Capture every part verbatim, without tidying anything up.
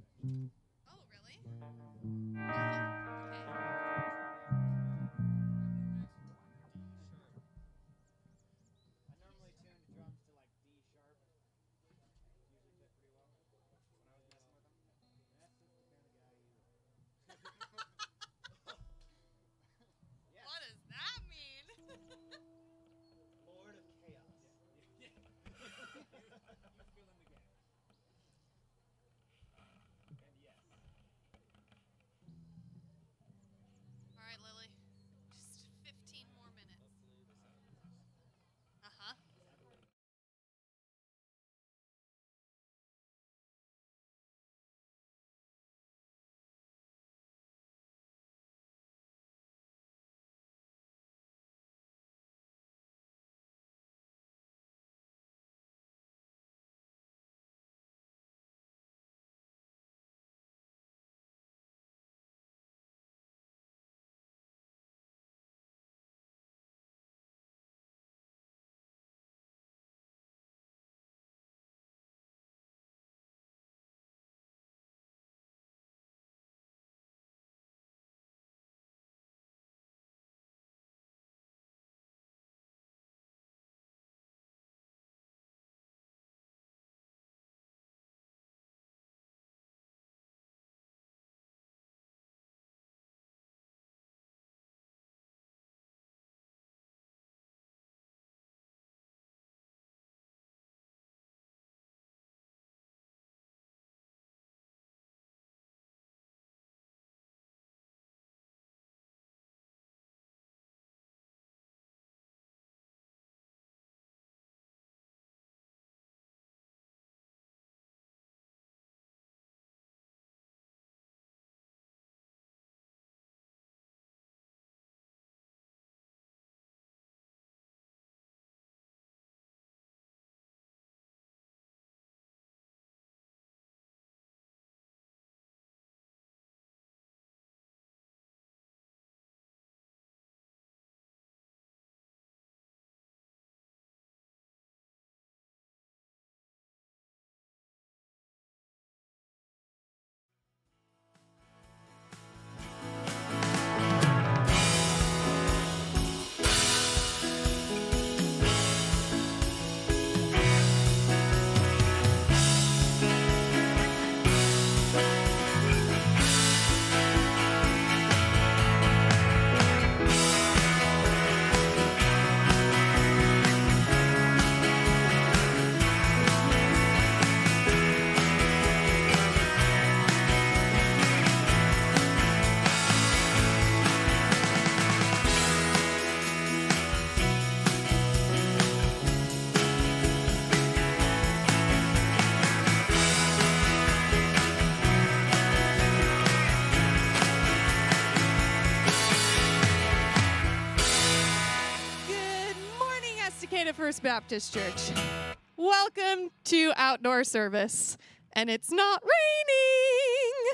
Oh, really? Oh, okay. I normally tune drums to like D sharp. Usually fit pretty well when I was messing with them. That's just the kind of guy you are. Yes. What does that mean? Lord of Chaos. Yeah. yeah. you, you fill in the gap. And yes. All right, Lily. Just fifteen more minutes. Uh-huh. First Baptist Church. Welcome to outdoor service. And it's not raining.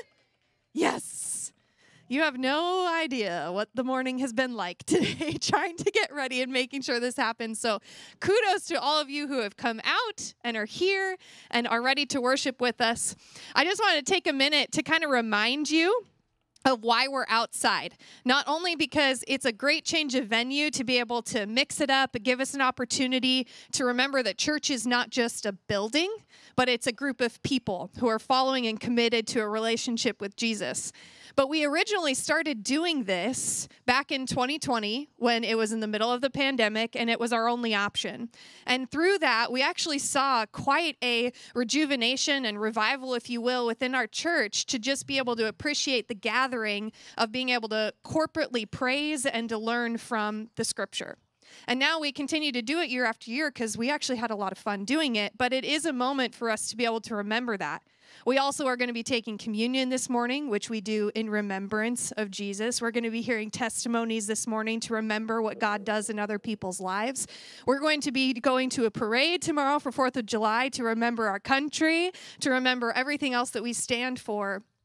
Yes. You have no idea what the morning has been like today, trying to get ready and making sure this happens. So kudos to all of you who have come out and are here and are ready to worship with us. I just want to take a minute to kind of remind you of why we're outside. Not only because it's a great change of venue to be able to mix it up and give us an opportunity to remember that church is not just a building, but it's a group of people who are following and committed to a relationship with Jesus. But we originally started doing this back in twenty twenty when it was in the middle of the pandemic and it was our only option. And through that, we actually saw quite a rejuvenation and revival, if you will, within our church to just be able to appreciate the gathering of being able to corporately praise and to learn from the scripture. And now we continue to do it year after year because we actually had a lot of fun doing it, but it is a moment for us to be able to remember that. We also are going to be taking communion this morning, which we do in remembrance of Jesus. We're going to be hearing testimonies this morning to remember what God does in other people's lives. We're going to be going to a parade tomorrow for fourth of July to remember our country, to remember everything else that we stand for.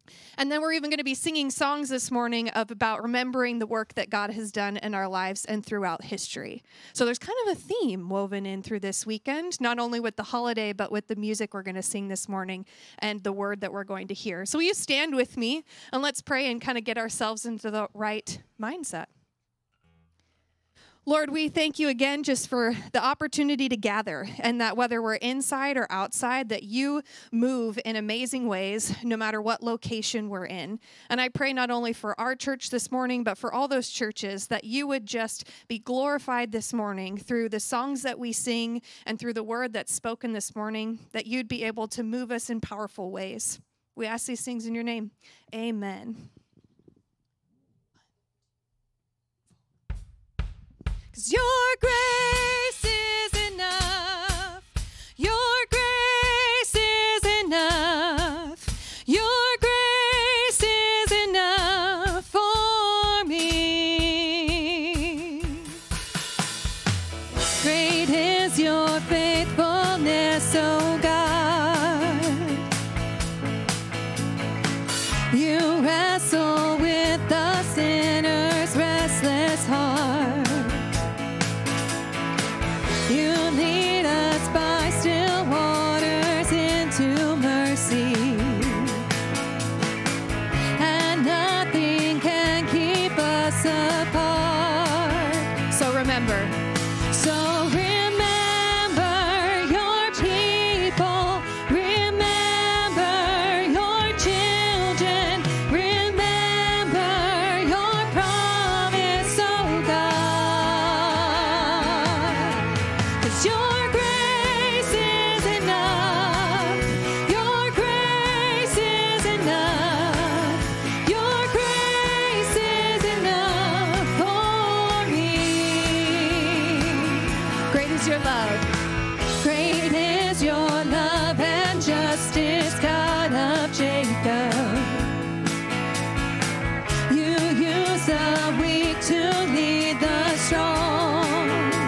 And then we're even going to be singing songs this morning of about remembering the work that God has done in our lives and throughout history. So there's kind of a theme woven in through this weekend, not only with the holiday, but with the music we're going to sing this morning and the word that we're going to hear. So will you stand with me and let's pray and kind of get ourselves into the right mindset. Lord, we thank you again just for the opportunity to gather, and that whether we're inside or outside, that you move in amazing ways no matter what location we're in. And I pray not only for our church this morning, but for all those churches, that you would just be glorified this morning through the songs that we sing and through the word that's spoken this morning, that you'd be able to move us in powerful ways. We ask these things in your name. Amen. 'Cause your grace is enough. Your grace is enough. Your grace is enough for me. Great is your faithfulness, oh God. You wrestle with the sinner's restless heart. You lead us by still waters into mercy, and nothing can keep us apart. So remember, so remember your people, remember your children, remember your promise, oh God. 'Cause your grace is enough. Your grace is enough. Your grace is enough for me. Great is your love. Great is your love and justice, God of Jacob. You use the weak to lead the strong.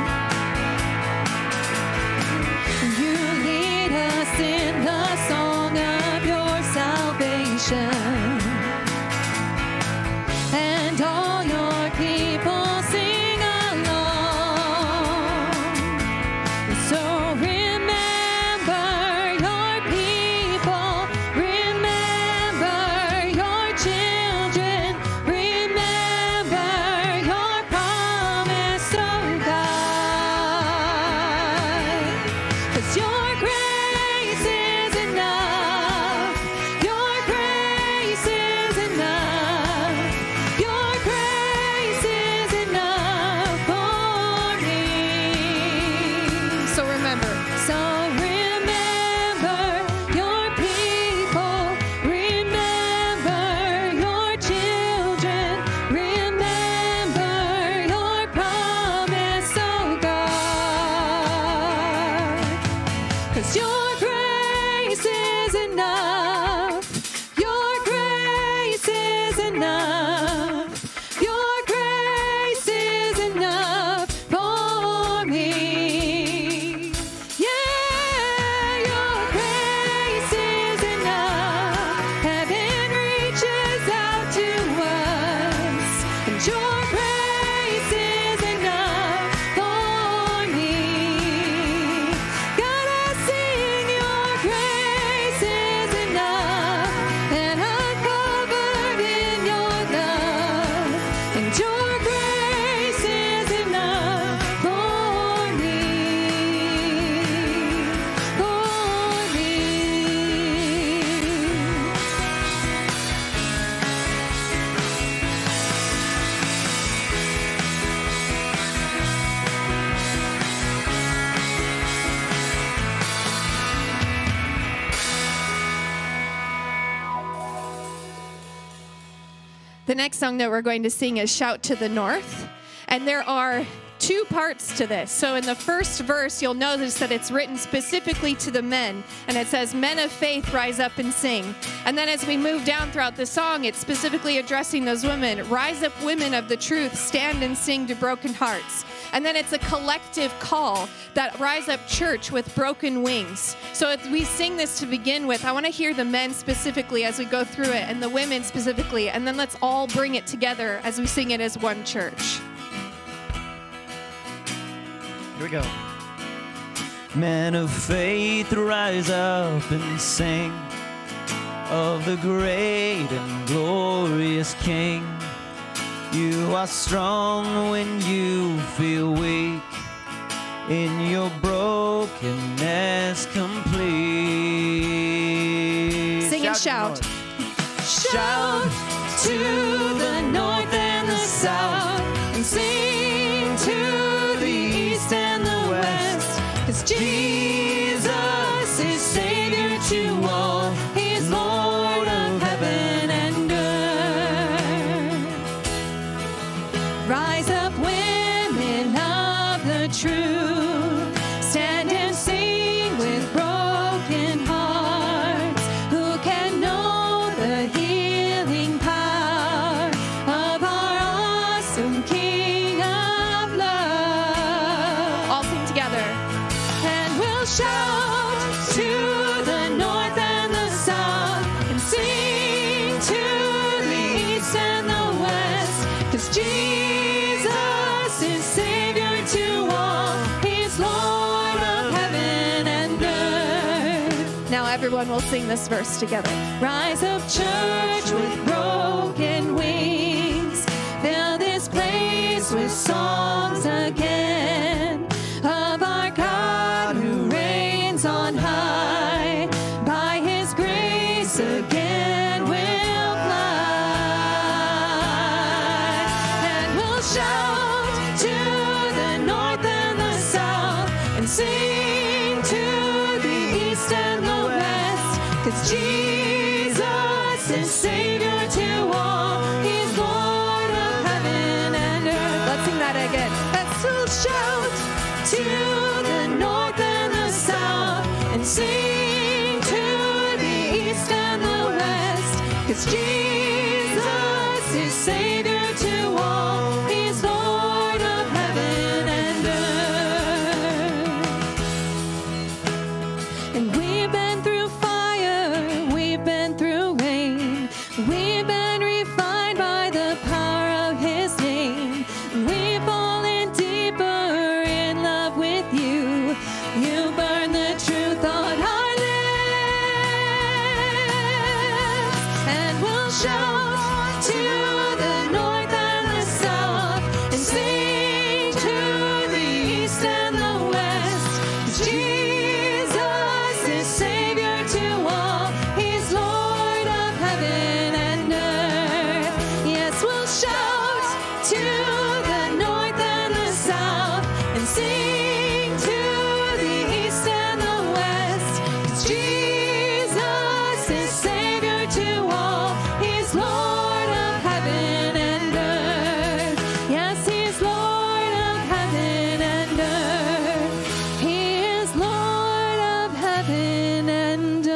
You lead us in the song of your salvation, and all your people sing along. So remember your people, remember your children, remember your promise, oh God. 'Cause your grace is enough. Your grace is enough. Your grace is enough for me. So remember. So remember your people. Remember your children. Remember your promise, oh God. 'Cause your grace is enough. Your grace is enough. Your grace is enough for me. Yeah, your grace is enough. Heaven reaches out to us, and your grace is enough for me. Gotta sing your grace is enough, and I'm covered in your love, and your grace is enough for me, for me. The next song that we're going to sing is Shout to the North. And there are two parts to this. So in the first verse, you'll notice that it's written specifically to the men, and it says, men of faith, rise up and sing. And then as we move down throughout the song, it's specifically addressing those women. Rise up, women of the truth, stand and sing to broken hearts. And then it's a collective call that rise up, church with broken wings. So if we sing this to begin with, I want to hear the men specifically as we go through it, and the women specifically, and then let's all bring it together as we sing it as one church. Here we go. Men of faith, rise up and sing of the great and glorious King. You are strong when you feel weak, in your brokenness complete. Sing and shout. Shout to the north and the south, and sing to the east and the west, 'cause Jesus is Savior to all, He's Lord of heaven and earth. Rise up, women of the truth, stand and sing with broken hearts, who can know the healing power of our awesome King of love. All sing together. And we'll shout to the north and the south, and sing to the east and the west, 'cause Jesus is Savior to all, He's Lord of heaven and earth. Now everyone will sing this verse together. Rise up, church, with broken wings. Fill this place with songs again of our God who reigns on high. By His grace again we'll fly. And we'll shout to the north and the south, and sing to the east and the west, 'cause Jesus is Savior to all, He's Lord of heaven and earth. Let's sing that again. Let's all shout to the north and the south, and sing to the east and the west, 'cause Jesus is Savior to all, He's Lord of heaven and earth. And we've been through fire, we've been through rain, we've been refined by the power of His name. We've fallen deeper in love with you. You burn the truth on our lips. And we'll shout to the north and the south, and sing to the east and the west, 'cause Jesus is Savior to all, He's Lord of heaven and earth. Yes, we'll shout to the north and the south, and sing to the east and the west, 'cause Jesus is Savior to all, He's Lord of heaven and earth. Yes, He's Lord of heaven and earth. He is Lord of heaven and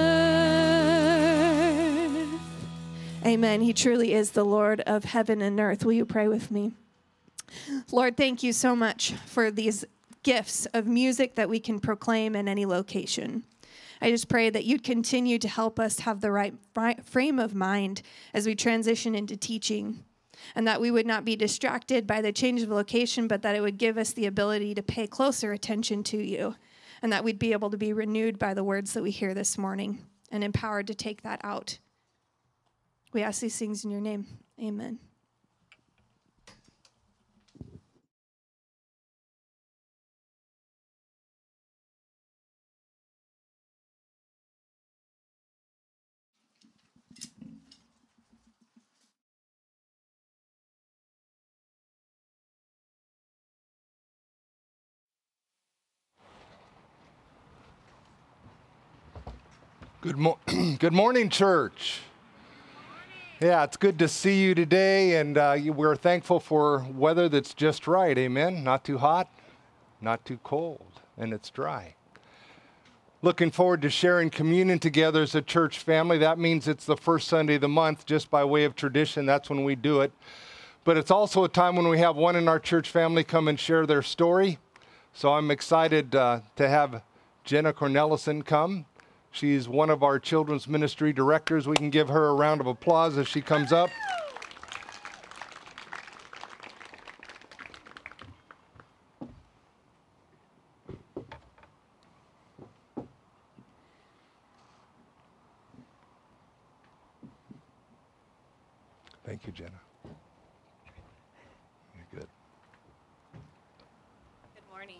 earth. Amen. He truly is the Lord of heaven and earth. Will you pray with me? Lord, thank you so much for these gifts of music that we can proclaim in any location. I just pray that you'd continue to help us have the right frame of mind as we transition into teaching, and that we would not be distracted by the change of location, but that it would give us the ability to pay closer attention to you, and that we'd be able to be renewed by the words that we hear this morning and empowered to take that out. We ask these things in your name. Amen. Good, mo- Good morning, church. Yeah, it's good to see you today, and uh, you- we're thankful for weather that's just right, amen? Not too hot, not too cold, and it's dry. Looking forward to sharing communion together as a church family. That means it's the first Sunday of the month, just by way of tradition. That's when we do it. But it's also a time when we have one in our church family come and share their story. So I'm excited uh, to have Jenna Cornelison come. She's one of our children's ministry directors. We can give her a round of applause as she comes up. Thank you, Jenna. You're good. Good morning.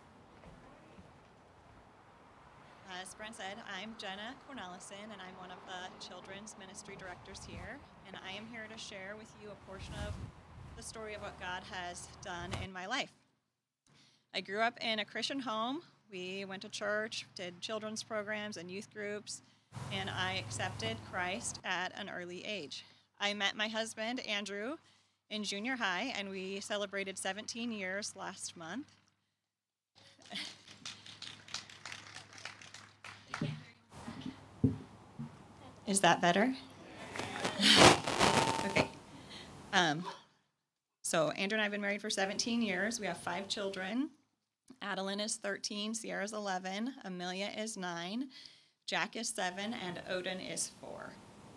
As Brent said, I'm Jenna Cornelison, and I'm one of the children's ministry directors here. And I am here to share with you a portion of the story of what God has done in my life. I grew up in a Christian home. We went to church, did children's programs and youth groups, and I accepted Christ at an early age. I met my husband, Andrew, in junior high, and we celebrated seventeen years last month. Is that better? Okay. Um, so Andrew and I have been married for seventeen years. We have five children. Adeline is thirteen, Sierra's eleven, Amelia is nine, Jack is seven, and Odin is four.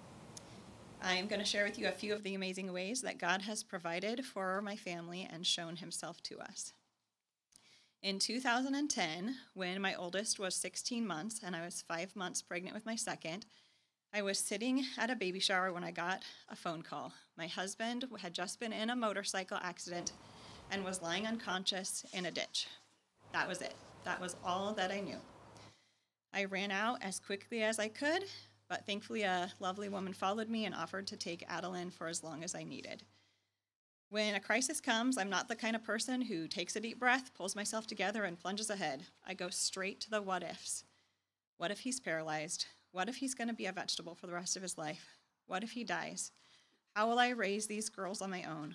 I am going to share with you a few of the amazing ways that God has provided for my family and shown himself to us. In two thousand ten, when my oldest was sixteen months and I was five months pregnant with my second, I was sitting at a baby shower when I got a phone call. My husband had just been in a motorcycle accident and was lying unconscious in a ditch. That was it. That was all that I knew. I ran out as quickly as I could, but thankfully a lovely woman followed me and offered to take Adeline for as long as I needed. When a crisis comes, I'm not the kind of person who takes a deep breath, pulls myself together, and plunges ahead. I go straight to the what ifs. What if he's paralyzed? What if he's going to be a vegetable for the rest of his life? What if he dies? How will I raise these girls on my own?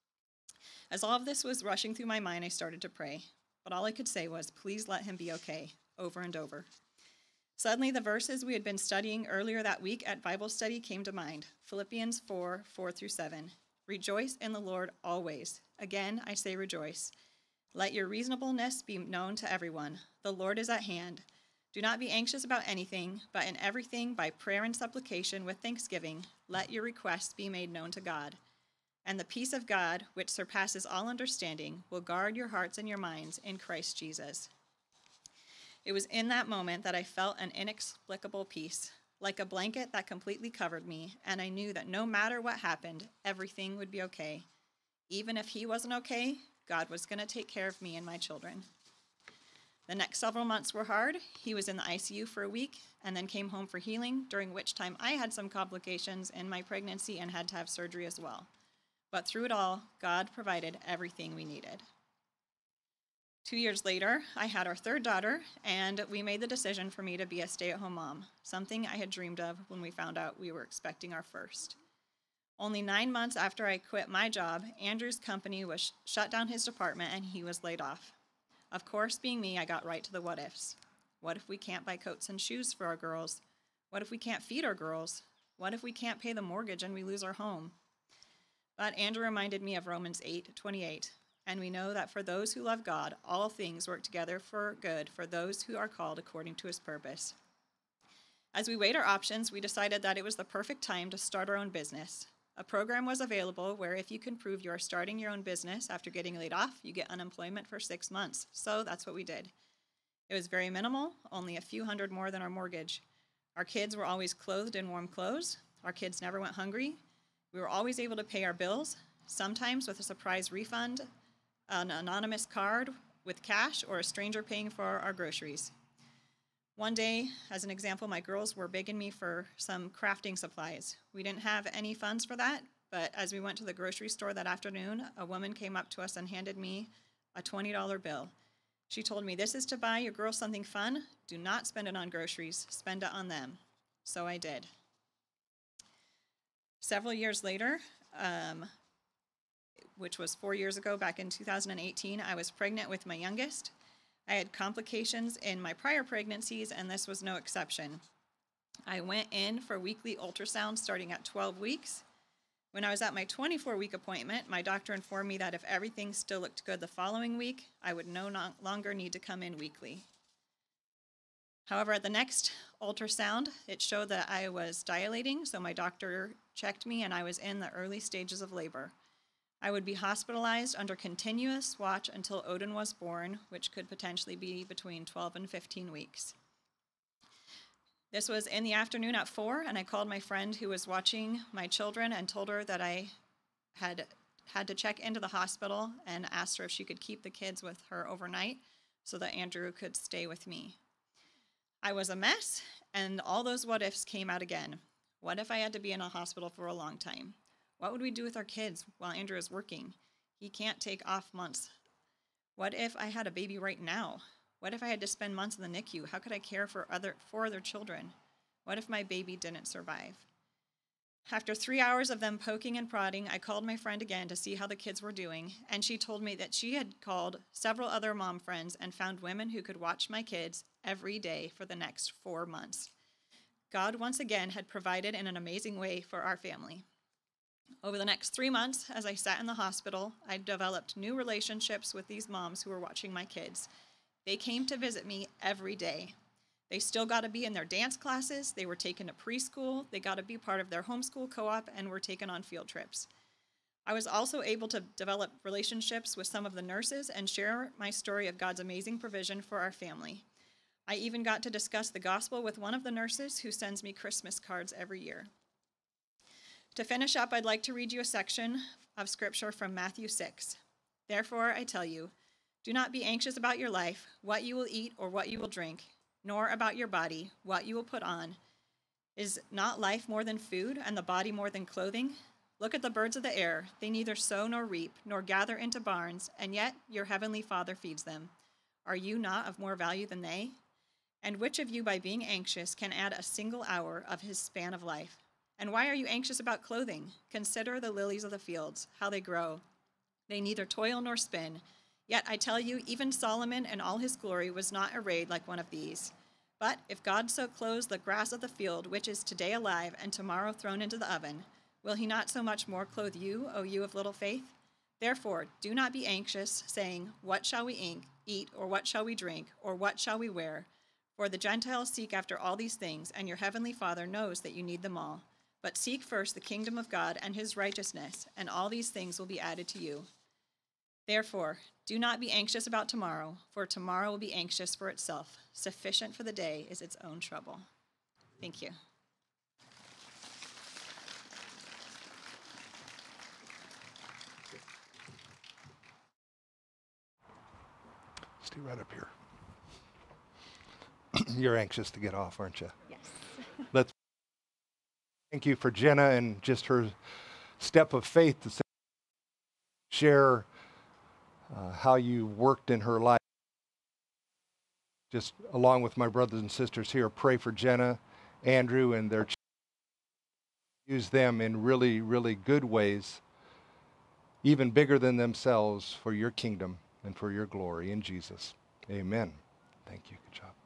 As all of this was rushing through my mind, I started to pray. But all I could say was, please let him be okay, over and over. Suddenly, the verses we had been studying earlier that week at Bible study came to mind. Philippians four, four through seven. Rejoice in the Lord always. Again, I say rejoice. Let your reasonableness be known to everyone. The Lord is at hand. Do not be anxious about anything, but in everything, by prayer and supplication with thanksgiving, let your requests be made known to God. And the peace of God, which surpasses all understanding, will guard your hearts and your minds in Christ Jesus. It was in that moment that I felt an inexplicable peace, like a blanket that completely covered me, and I knew that no matter what happened, everything would be okay. Even if he wasn't okay, God was going to take care of me and my children. The next several months were hard. He was in the I C U for a week and then came home for healing, during which time I had some complications in my pregnancy and had to have surgery as well. But through it all, God provided everything we needed. Two years later, I had our third daughter, and we made the decision for me to be a stay-at-home mom, something I had dreamed of when we found out we were expecting our first. Only nine months after I quit my job, Andrew's company was shut down his department and he was laid off. Of course, being me, I got right to the what ifs. What if we can't buy coats and shoes for our girls? What if we can't feed our girls? What if we can't pay the mortgage and we lose our home? But Andrew reminded me of Romans eight twenty-eight, and we know that for those who love God, all things work together for good for those who are called according to his purpose. As we weighed our options, we decided that it was the perfect time to start our own business. A program was available where if you can prove you are starting your own business after getting laid off, you get unemployment for six months. So that's what we did. It was very minimal, only a few hundred more than our mortgage. Our kids were always clothed in warm clothes. Our kids never went hungry. We were always able to pay our bills, sometimes with a surprise refund, an anonymous card with cash, or a stranger paying for our groceries. One day, as an example, my girls were begging me for some crafting supplies. We didn't have any funds for that, but as we went to the grocery store that afternoon, a woman came up to us and handed me a twenty dollar bill. She told me, "This is to buy your girls something fun. Do not spend it on groceries. Spend it on them." So I did. Several years later, um, which was four years ago, back in two thousand eighteen, I was pregnant with my youngest. I had complications in my prior pregnancies, and this was no exception. I went in for weekly ultrasound starting at twelve weeks. When I was at my twenty-four week appointment, my doctor informed me that if everything still looked good the following week, I would no longer need to come in weekly. However, at the next ultrasound, it showed that I was dilating, so my doctor checked me and I was in the early stages of labor. I would be hospitalized under continuous watch until Odin was born, which could potentially be between twelve and fifteen weeks. This was in the afternoon at four, and I called my friend who was watching my children and told her that I had had to check into the hospital and asked her if she could keep the kids with her overnight so that Andrew could stay with me. I was a mess, and all those what ifs came out again. What if I had to be in a hospital for a long time? What would we do with our kids while Andrew is working? He can't take off months. What if I had a baby right now? What if I had to spend months in the N I C U? How could I care for other four other children? What if my baby didn't survive? After three hours of them poking and prodding, I called my friend again to see how the kids were doing, and she told me that she had called several other mom friends and found women who could watch my kids every day for the next four months. God once again had provided in an amazing way for our family. Over the next three months, as I sat in the hospital, I developed new relationships with these moms who were watching my kids. They came to visit me every day. They still got to be in their dance classes, they were taken to preschool, they got to be part of their homeschool co-op, and were taken on field trips. I was also able to develop relationships with some of the nurses and share my story of God's amazing provision for our family. I even got to discuss the gospel with one of the nurses who sends me Christmas cards every year. To finish up, I'd like to read you a section of scripture from Matthew six. Therefore, I tell you, do not be anxious about your life, what you will eat or what you will drink, nor about your body, what you will put on. Is not life more than food, and the body more than clothing? Look at the birds of the air. They neither sow nor reap, nor gather into barns, and yet your heavenly Father feeds them. Are you not of more value than they? And which of you, by being anxious, can add a single hour of his span of life? And why are you anxious about clothing? Consider the lilies of the fields, how they grow. They neither toil nor spin. Yet I tell you, even Solomon in all his glory was not arrayed like one of these. But if God so clothes the grass of the field, which is today alive and tomorrow thrown into the oven, will he not so much more clothe you, O you of little faith? Therefore, do not be anxious, saying, what shall we eat, or what shall we drink, or what shall we wear? For the Gentiles seek after all these things, and your heavenly Father knows that you need them all. But seek first the kingdom of God and his righteousness, and all these things will be added to you. Therefore, do not be anxious about tomorrow, for tomorrow will be anxious for itself. Sufficient for the day is its own trouble. Thank you. Stay right up here. You're anxious to get off, aren't you? Yes. Let's thank you for Jenna and just her step of faith to share uh, how you worked in her life. Just along with my brothers and sisters here, pray for Jenna, Andrew, and their children. Use them in really, really good ways, even bigger than themselves, for your kingdom and for your glory in Jesus. Amen. Thank you. Good job.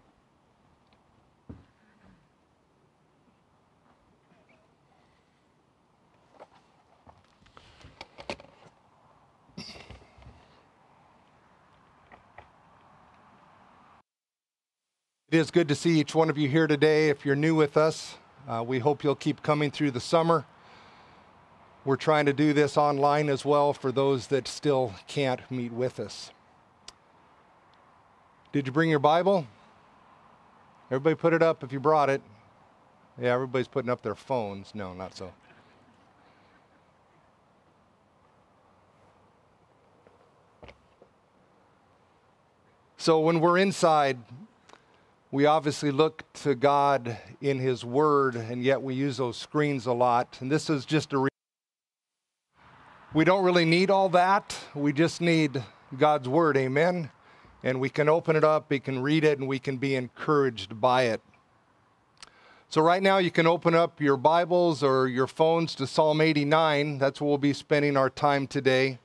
It is good to see each one of you here today. If you're new with us, uh, we hope you'll keep coming through the summer. We're trying to do this online as well for those that still can't meet with us. Did you bring your Bible? Everybody put it up if you brought it. Yeah, everybody's putting up their phones. No, not so. So when we're inside, we obviously look to God in his word, and yet we use those screens a lot. And this is just a re- we don't really need all that. We just need God's word, amen? And we can open it up, we can read it, and we can be encouraged by it. So right now you can open up your Bibles or your phones to Psalm eighty-nine. That's where we'll be spending our time today.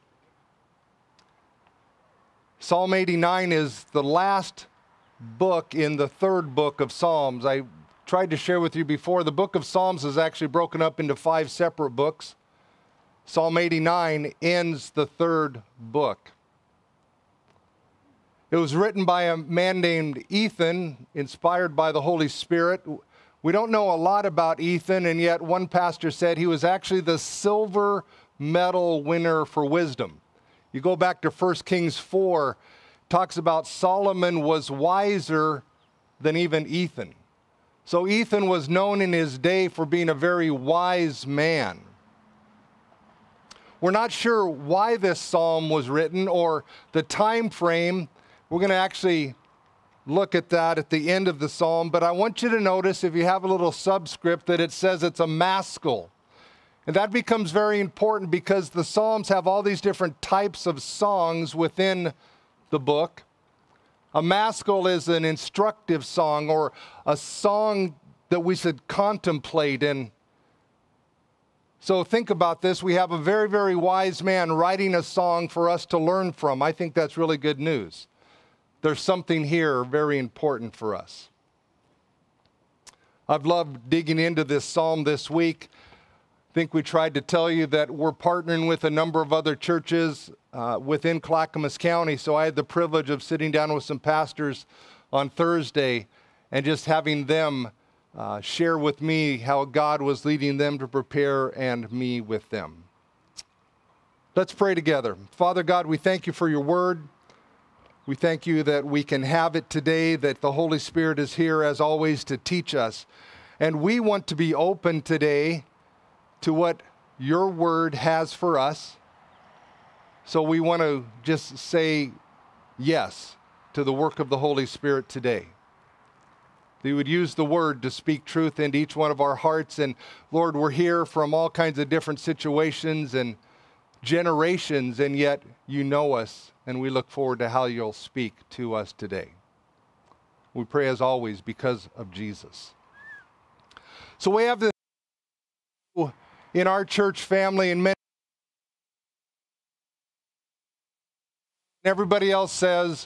Psalm eighty-nine is the last book in the third book of Psalms. I tried to share with you before, the book of Psalms is actually broken up into five separate books. Psalm eighty-nine ends the third book. It was written by a man named Ethan, inspired by the Holy Spirit. We don't know a lot about Ethan, and yet one pastor said he was actually the silver medal winner for wisdom. You go back to First Kings four, talks about Solomon was wiser than even Ethan. So Ethan was known in his day for being a very wise man. We're not sure why this psalm was written or the time frame. We're going to actually look at that at the end of the psalm, but I want you to notice, if you have a little subscript, that it says it's a maskil. And that becomes very important because the Psalms have all these different types of songs within the book. A maskil is an instructive song, or a song that we should contemplate. And so think about this. We have a very, very wise man writing a song for us to learn from. I think that's really good news. There's something here very important for us. I've loved digging into this psalm this week. I think we tried to tell you that we're partnering with a number of other churches uh, within Clackamas County. So I had the privilege of sitting down with some pastors on Thursday and just having them uh, share with me how God was leading them to prepare and me with them. Let's pray together. Father God, we thank you for your word. We thank you that we can have it today, that the Holy Spirit is here as always to teach us. And we want to be open today to what your word has for us. So we want to just say yes to the work of the Holy Spirit today. That you would use the word to speak truth into each one of our hearts. And Lord, we're here from all kinds of different situations and generations, and yet you know us, and we look forward to how you'll speak to us today. We pray as always because of Jesus. So we have this in our church family, and many, everybody else says,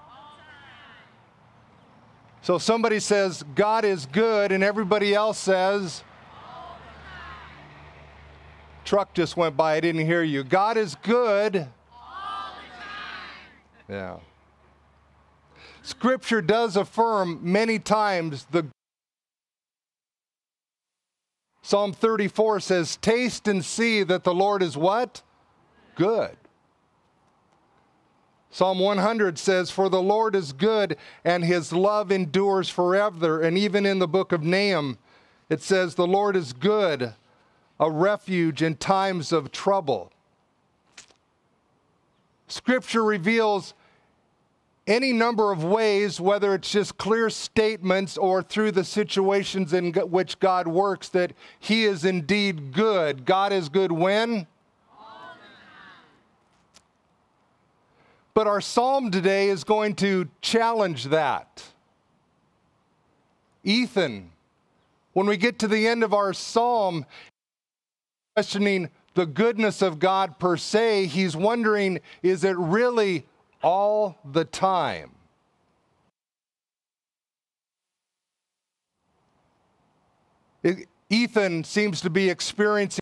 so somebody says God is good, and everybody else says, truck just went by, I didn't hear you. God is good all the time. Yeah. Scripture does affirm many times the Psalm thirty-four says, taste and see that the Lord is what? Good. Psalm one hundred says, for the Lord is good and his love endures forever. And even in the book of Nahum, it says, the Lord is good, a refuge in times of trouble. Scripture reveals any number of ways, whether it's just clear statements or through the situations in which God works, that he is indeed good. God is good when? All the time. But our psalm today is going to challenge that. Ethan, when we get to the end of our psalm, questioning the goodness of God per se, he's wondering, is it really all the time? It, Ethan seems to be experiencing,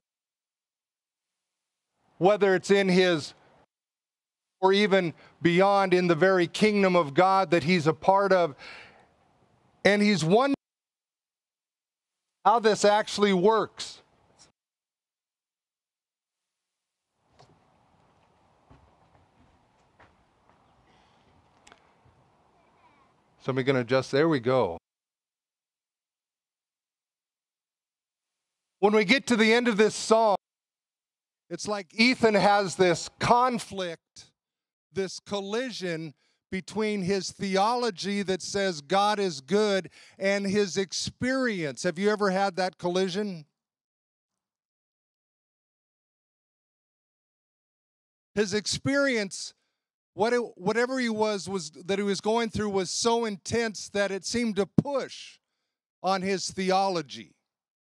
whether it's in his or even beyond in the very kingdom of God that he's a part of, and he's wondering how this actually works. Somebody going to adjust? There we go. When we get to the end of this psalm, it's like Ethan has this conflict, this collision between his theology that says God is good and his experience. Have you ever had that collision? His experience, what it, whatever he was, was that he was going through was so intense that it seemed to push on his theology.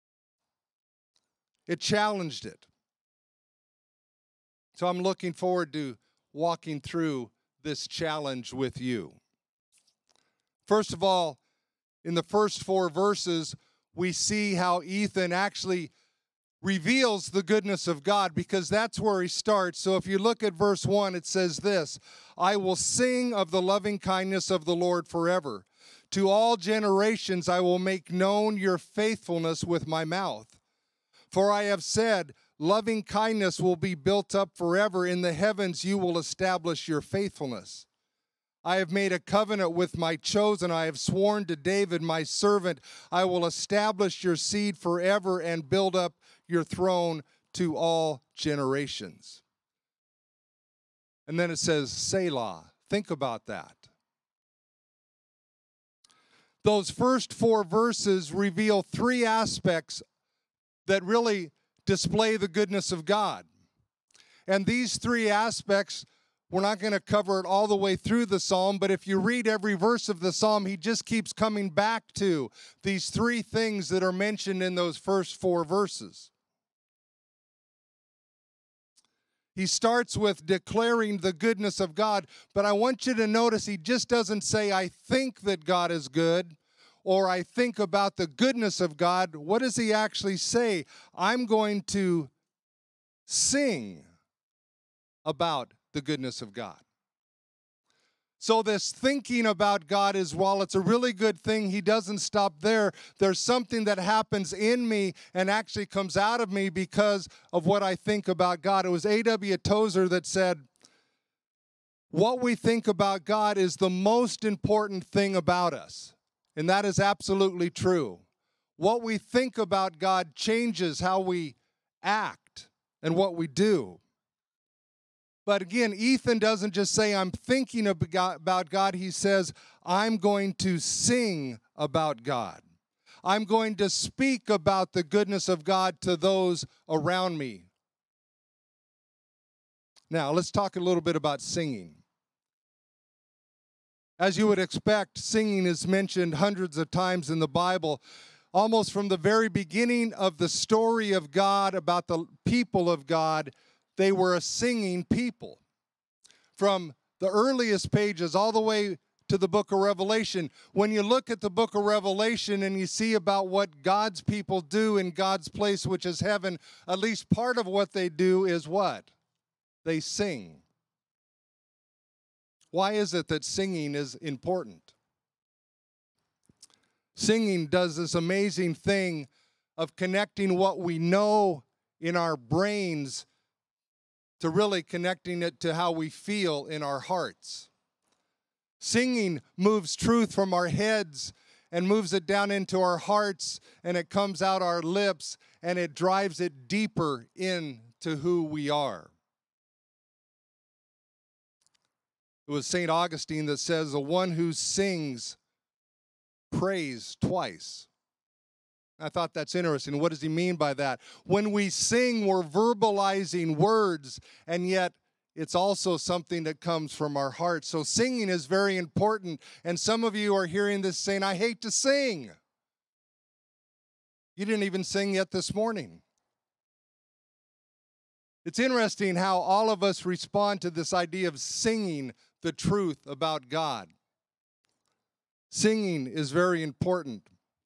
It challenged it. So I'm looking forward to walking through this challenge with you. First of all, in the first four verses, we see how Ethan actually reveals the goodness of God, because that's where he starts. So if you look at verse one, it says this: I will sing of the loving kindness of the Lord forever. To all generations I will make known your faithfulness with my mouth. For I have said, loving kindness will be built up forever. In the heavens you will establish your faithfulness. I have made a covenant with my chosen. I have sworn to David, my servant, I will establish your seed forever and build up your throne to all generations. And then it says, Selah. Think about that. Those first four verses reveal three aspects that really display the goodness of God. And these three aspects, we're not going to cover it all the way through the psalm, but if you read every verse of the psalm, he just keeps coming back to these three things that are mentioned in those first four verses. He starts with declaring the goodness of God, but I want you to notice he just doesn't say, I think that God is good, or I think about the goodness of God. What does he actually say? I'm going to sing about the goodness of God. So this thinking about God is, while it's a really good thing, he doesn't stop there. There's something that happens in me and actually comes out of me because of what I think about God. It was A W Tozer that said, what we think about God is the most important thing about us. And that is absolutely true. What we think about God changes how we act and what we do. But again, Ethan doesn't just say, I'm thinking about God. He says, I'm going to sing about God. I'm going to speak about the goodness of God to those around me. Now, let's talk a little bit about singing. As you would expect, singing is mentioned hundreds of times in the Bible. Almost from the very beginning of the story of God, about the people of God, they were a singing people. From the earliest pages all the way to the book of Revelation, when you look at the book of Revelation and you see about what God's people do in God's place, which is heaven, at least part of what they do is what? They sing. Why is it that singing is important? Singing does this amazing thing of connecting what we know in our brains to really connecting it to how we feel in our hearts. Singing moves truth from our heads and moves it down into our hearts, and it comes out our lips, and it drives it deeper into who we are. It was Saint Augustine that says, the one who sings prays twice. I thought that's interesting. What does he mean by that? When we sing, we're verbalizing words, and yet it's also something that comes from our hearts. So singing is very important, and some of you are hearing this saying, I hate to sing. You didn't even sing yet this morning. It's interesting how all of us respond to this idea of singing the truth about God. Singing is very important.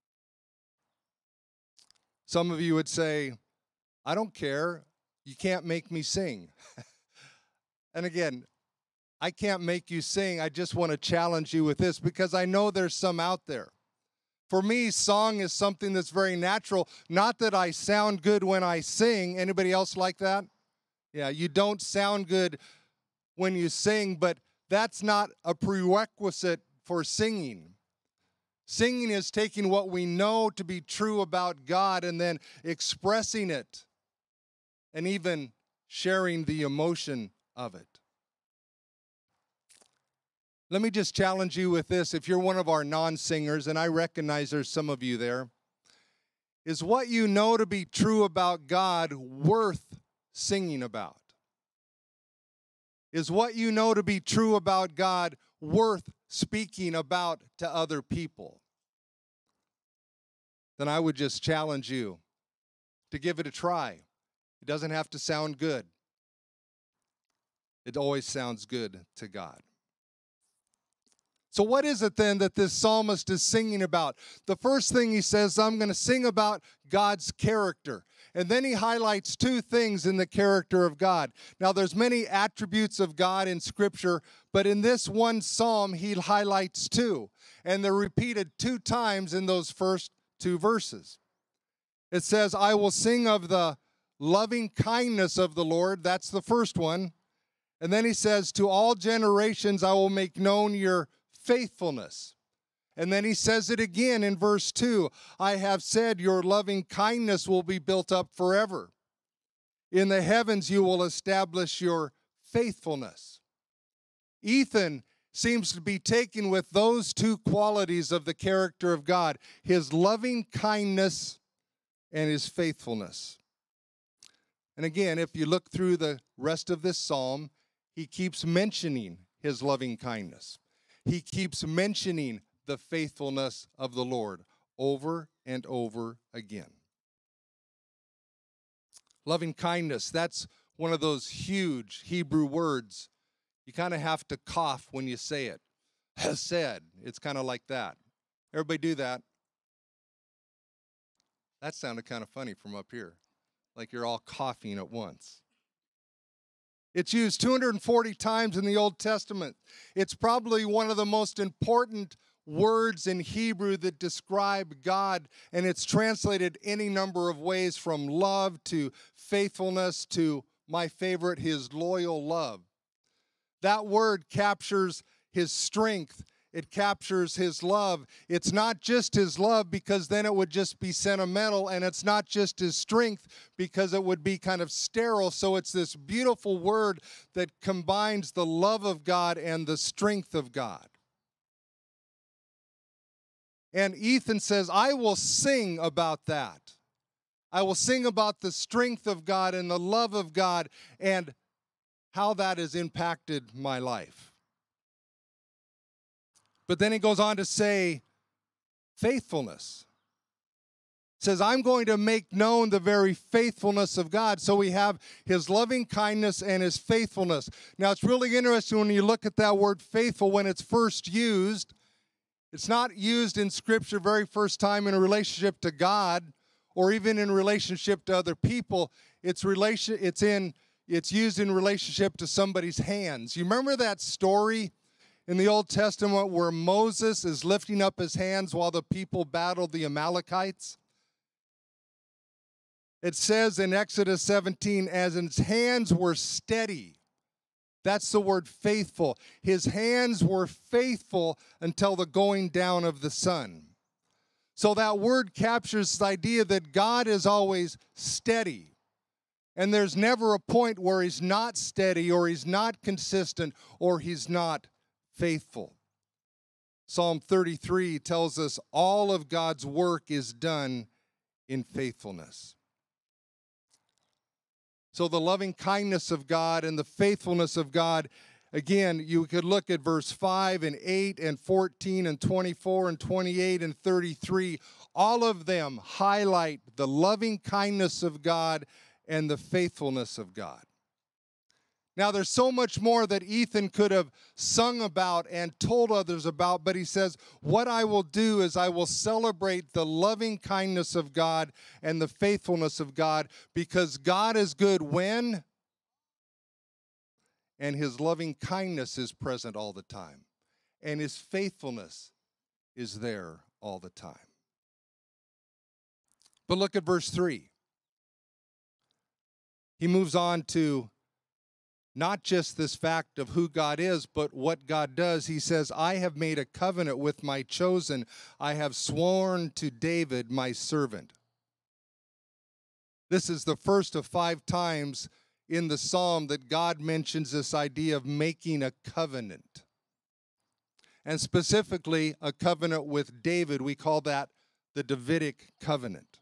Some of you would say, I don't care. You can't make me sing. And again, I can't make you sing. I just want to challenge you with this, because I know there's some out there. For me, song is something that's very natural. Not that I sound good when I sing. Anybody else like that? Yeah, you don't sound good when you sing, but that's not a prerequisite for singing. Singing is taking what we know to be true about God and then expressing it and even sharing the emotion of it. Let me just challenge you with this. If you're one of our non-singers, and I recognize there's some of you there, is what you know to be true about God worth singing about? Is what you know to be true about God worth speaking about to other people? then I would just challenge you to give it a try. It doesn't have to sound good. It always sounds good to God. So what is it then that this psalmist is singing about? The first thing he says, I'm going to sing about God's character. And then he highlights two things in the character of God. Now, there's many attributes of God in Scripture, but in this one psalm, he highlights two. And they're repeated two times in those first two verses. It says, I will sing of the loving kindness of the Lord. That's the first one. And then he says, to all generations, I will make known your faithfulness. And then he says it again in verse two. I have said your loving kindness will be built up forever. In the heavens you will establish your faithfulness. Ethan seems to be taken with those two qualities of the character of God, his loving kindness and his faithfulness. And again, if you look through the rest of this psalm, he keeps mentioning his loving kindness. He keeps mentioning the faithfulness of the Lord over and over again. Loving kindness, that's one of those huge Hebrew words. You kind of have to cough when you say it. Hesed, it's kind of like that. Everybody do that. That sounded kind of funny from up here, like you're all coughing at once. It's used two hundred forty times in the Old Testament. It's probably one of the most important words in Hebrew that describe God, and it's translated any number of ways, from love to faithfulness to, my favorite, his loyal love. That word captures his strength. It captures his love. It's not just his love, because then it would just be sentimental, and it's not just his strength, because it would be kind of sterile. So it's this beautiful word that combines the love of God and the strength of God. And Ethan says, I will sing about that. I will sing about the strength of God and the love of God and how that has impacted my life. But then he goes on to say, faithfulness. It says, I'm going to make known the very faithfulness of God. So we have his loving kindness and his faithfulness. Now, it's really interesting when you look at that word faithful when it's first used. It's not used in Scripture very first time in a relationship to God or even in relationship to other people. It's relation. It's in. It's used in relationship to somebody's hands. You remember that story in the Old Testament where Moses is lifting up his hands while the people battled the Amalekites? It says in Exodus seventeen, as his hands were steady. That's the word faithful. His hands were faithful until the going down of the sun. So that word captures the idea that God is always steady. And there's never a point where he's not steady or he's not consistent or he's not faithful. Psalm thirty-three tells us all of God's work is done in faithfulness. So the loving kindness of God and the faithfulness of God, again, you could look at verse five and eight and fourteen and twenty-four and twenty-eight and thirty-three. All of them highlight the loving kindness of God and the faithfulness of God. Now, there's so much more that Ethan could have sung about and told others about, but he says, what I will do is I will celebrate the loving kindness of God and the faithfulness of God, because God is good when? And his loving kindness is present all the time. And his faithfulness is there all the time. But look at verse three. He moves on to not just this fact of who God is, but what God does. He says, I have made a covenant with my chosen. I have sworn to David, my servant. This is the first of five times in the psalm that God mentions this idea of making a covenant. And specifically, a covenant with David. We call that the Davidic covenant.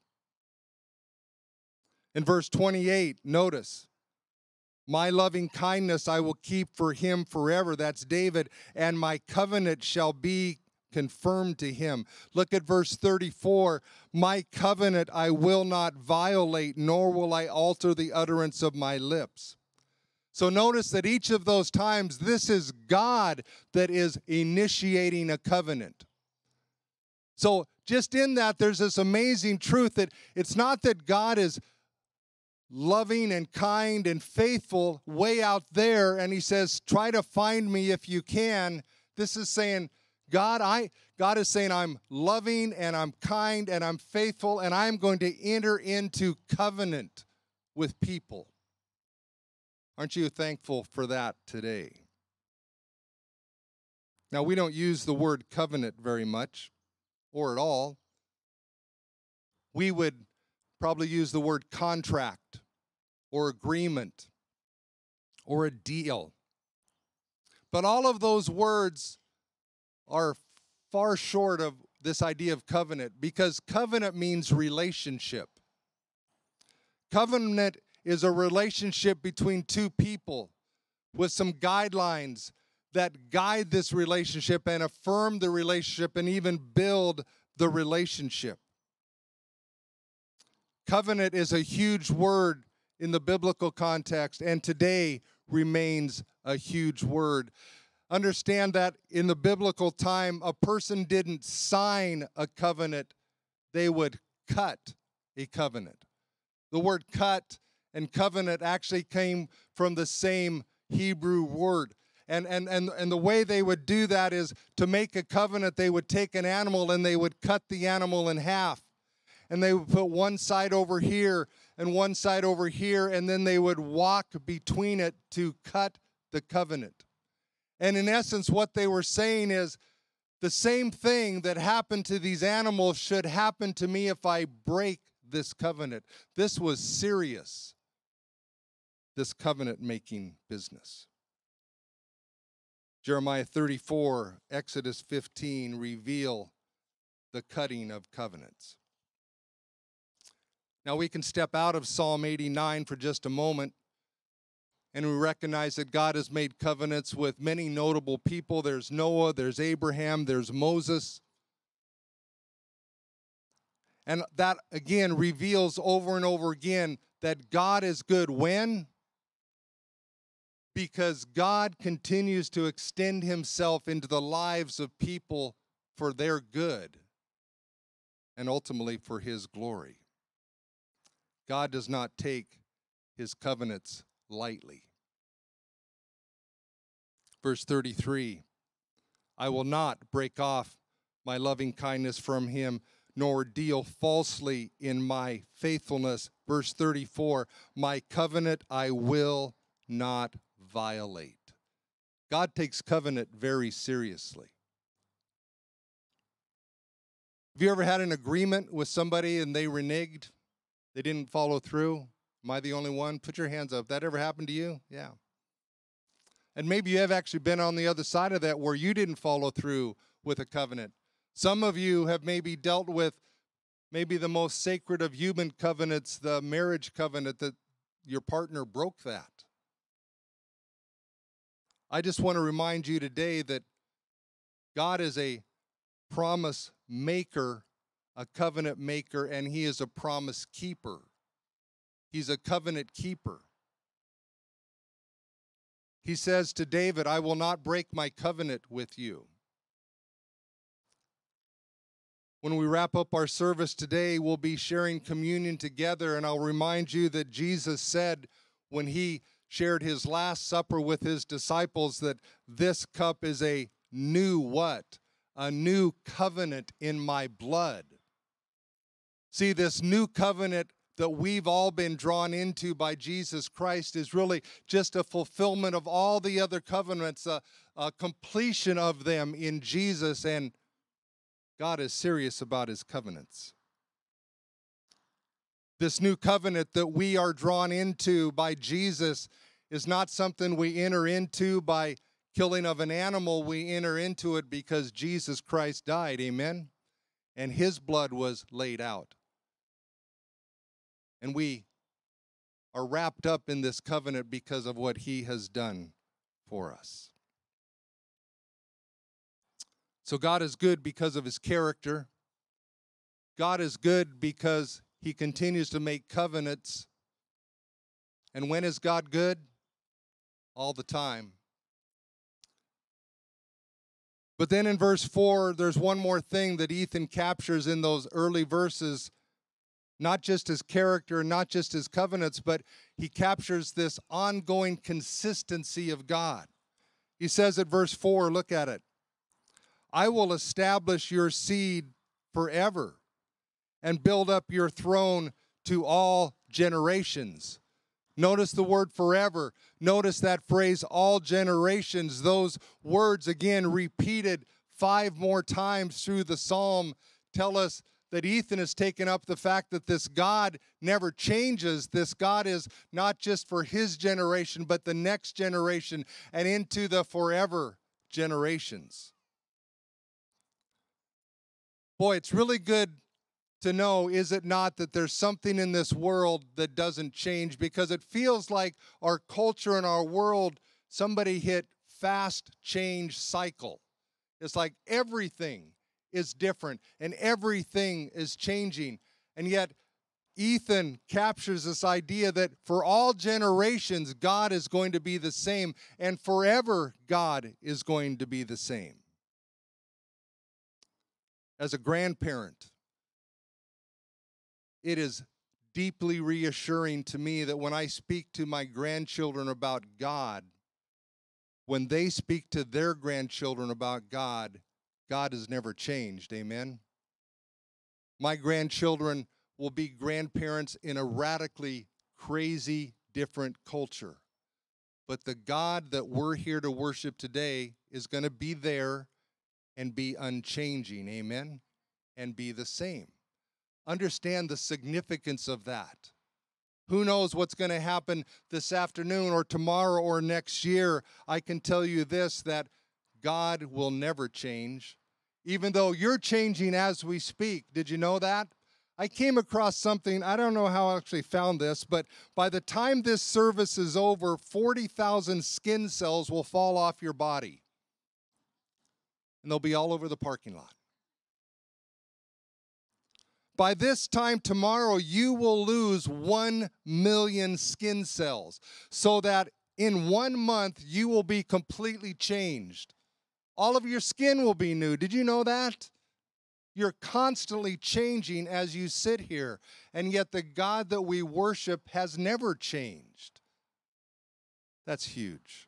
In verse twenty-eight, notice, my loving kindness I will keep for him forever. That's David. And my covenant shall be confirmed to him. Look at verse thirty-four. My covenant I will not violate, nor will I alter the utterance of my lips. So notice that each of those times, this is God that is initiating a covenant. So just in that, there's this amazing truth that it's not that God is loving and kind and faithful way out there, and he says, try to find me if you can. This is saying, God, I, God is saying, I'm loving and I'm kind and I'm faithful, and I'm going to enter into covenant with people. Aren't you thankful for that today? Now, we don't use the word covenant very much, or at all. We would probably use the word contract or agreement or a deal. But all of those words are far short of this idea of covenant, because covenant means relationship. Covenant is a relationship between two people with some guidelines that guide this relationship and affirm the relationship and even build the relationship. Covenant is a huge word in the biblical context, and today remains a huge word. Understand that in the biblical time, a person didn't sign a covenant, they would cut a covenant. The word cut and covenant actually came from the same Hebrew word. And, and, and, and the way they would do that is to make a covenant, they would take an animal and they would cut the animal in half. And they would put one side over here and one side over here, and then they would walk between it to cut the covenant. And in essence, what they were saying is, the same thing that happened to these animals should happen to me if I break this covenant. This was serious, this covenant-making business. Jeremiah thirty-four, Exodus fifteen reveal the cutting of covenants. Now we can step out of Psalm eighty-nine for just a moment, and we recognize that God has made covenants with many notable people. There's Noah, there's Abraham, there's Moses. And that, again, reveals over and over again that God is good. When? Because God continues to extend himself into the lives of people for their good and ultimately for his glory. God does not take his covenants lightly. Verse thirty-three, I will not break off my loving kindness from him, nor deal falsely in my faithfulness. Verse thirty-four, my covenant I will not violate. God takes covenant very seriously. Have you ever had an agreement with somebody and they reneged? They didn't follow through? Am I the only one? Put your hands up. That ever happened to you? Yeah. And maybe you have actually been on the other side of that where you didn't follow through with a covenant. Some of you have maybe dealt with maybe the most sacred of human covenants, the marriage covenant, that your partner broke that. I just want to remind you today that God is a promise maker, a covenant maker, and he is a promise keeper. He's a covenant keeper. He says to David, I will not break my covenant with you. When we wrap up our service today, we'll be sharing communion together, and I'll remind you that Jesus said when he shared his last supper with his disciples that this cup is a new what? A new covenant in my blood. See, this new covenant that we've all been drawn into by Jesus Christ is really just a fulfillment of all the other covenants, a, a completion of them in Jesus, and God is serious about his covenants. This new covenant that we are drawn into by Jesus is not something we enter into by killing of an animal. We enter into it because Jesus Christ died, amen? And his blood was laid out. And we are wrapped up in this covenant because of what he has done for us. So God is good because of his character. God is good because he continues to make covenants. And when is God good? All the time. But then in verse four, there's one more thing that Ethan captures in those early verses. Not just his character, not just his covenants, but he captures this ongoing consistency of God. He says at verse four, look at it. I will establish your seed forever and build up your throne to all generations. Notice the word forever. Notice that phrase, all generations. Those words again repeated five more times through the psalm tell us that Ethan has taken up the fact that this God never changes. This God is not just for his generation, but the next generation and into the forever generations. Boy, it's really good to know, is it not, that there's something in this world that doesn't change, because it feels like our culture and our world, somebody hit fast change cycle. It's like everything is different and everything is changing. And yet Ethan captures this idea that for all generations, God is going to be the same, and forever God is going to be the same. As a grandparent, it is deeply reassuring to me that when I speak to my grandchildren about God, when they speak to their grandchildren about God, God has never changed. Amen? My grandchildren will be grandparents in a radically crazy different culture. But the God that we're here to worship today is going to be there and be unchanging. Amen? And be the same. Understand the significance of that. Who knows what's going to happen this afternoon or tomorrow or next year? I can tell you this, that God will never change, even though you're changing as we speak. Did you know that? I came across something, I don't know how I actually found this, but by the time this service is over, forty thousand skin cells will fall off your body. And they'll be all over the parking lot. By this time tomorrow, you will lose one million skin cells, so that in one month, you will be completely changed. All of your skin will be new. Did you know that? You're constantly changing as you sit here, and yet the God that we worship has never changed. That's huge.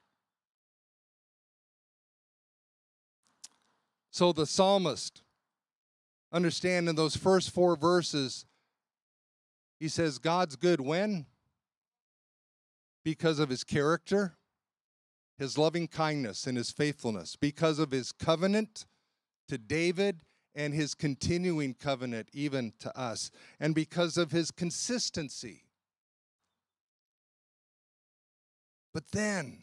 So the psalmist, understand in those first four verses, he says God's good when? Because of his character, his loving kindness, and his faithfulness. Because of his covenant to David and his continuing covenant even to us. And because of his consistency. But then,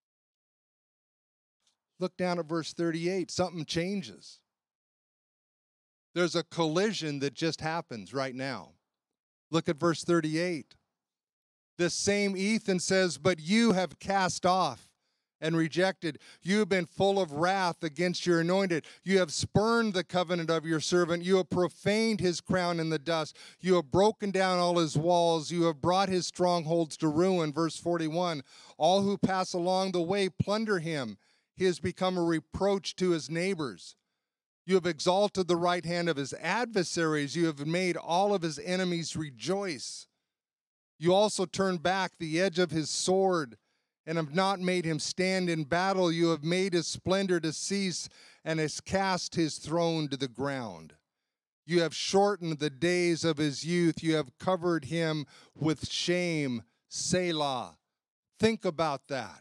look down at verse thirty-eight. Something changes. There's a collision that just happens right now. Look at verse thirty-eight. This same Ethan says, but you have cast off and rejected. You have been full of wrath against your anointed. You have spurned the covenant of your servant. You have profaned his crown in the dust. You have broken down all his walls. You have brought his strongholds to ruin. Verse forty-one, all who pass along the way plunder him. He has become a reproach to his neighbors. You have exalted the right hand of his adversaries. You have made all of his enemies rejoice. You also turned back the edge of his sword and have not made him stand in battle. You have made his splendor to cease and has cast his throne to the ground. You have shortened the days of his youth. You have covered him with shame. Selah. Think about that.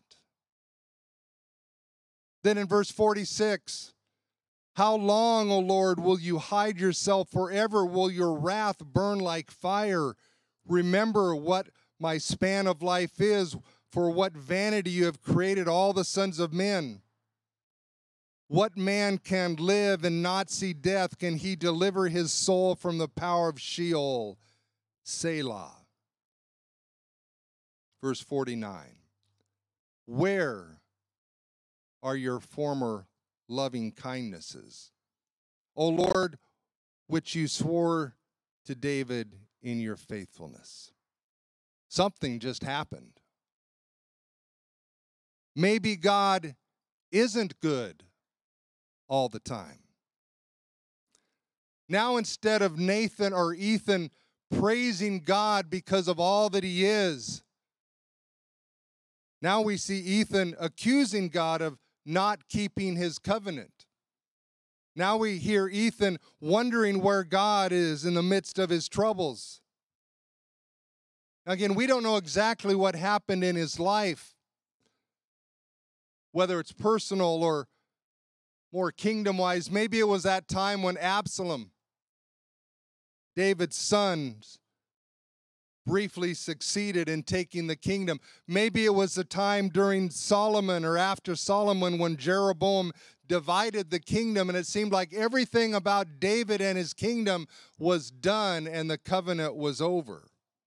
Then in verse forty-six, how long, O Lord, will you hide yourself? Forever will your wrath burn like fire. Remember what my span of life is, for what vanity you have created all the sons of men. What man can live and not see death? Can he deliver his soul from the power of Sheol? Selah. Verse forty-nine. Where are your former loving kindnesses. O Lord, which you swore to David in your faithfulness. Something just happened. Maybe God isn't good all the time. Now, instead of Nathan or Ethan praising God because of all that he is, now we see Ethan accusing God of not keeping his covenant. Now we hear Ethan wondering where God is in the midst of his troubles. Again, we don't know exactly what happened in his life, whether it's personal or more kingdom-wise. Maybe it was that time when Absalom, David's son, briefly succeeded in taking the kingdom. Maybe it was the time during Solomon or after Solomon when Jeroboam divided the kingdom, and it seemed like everything about David and his kingdom was done and the covenant was over.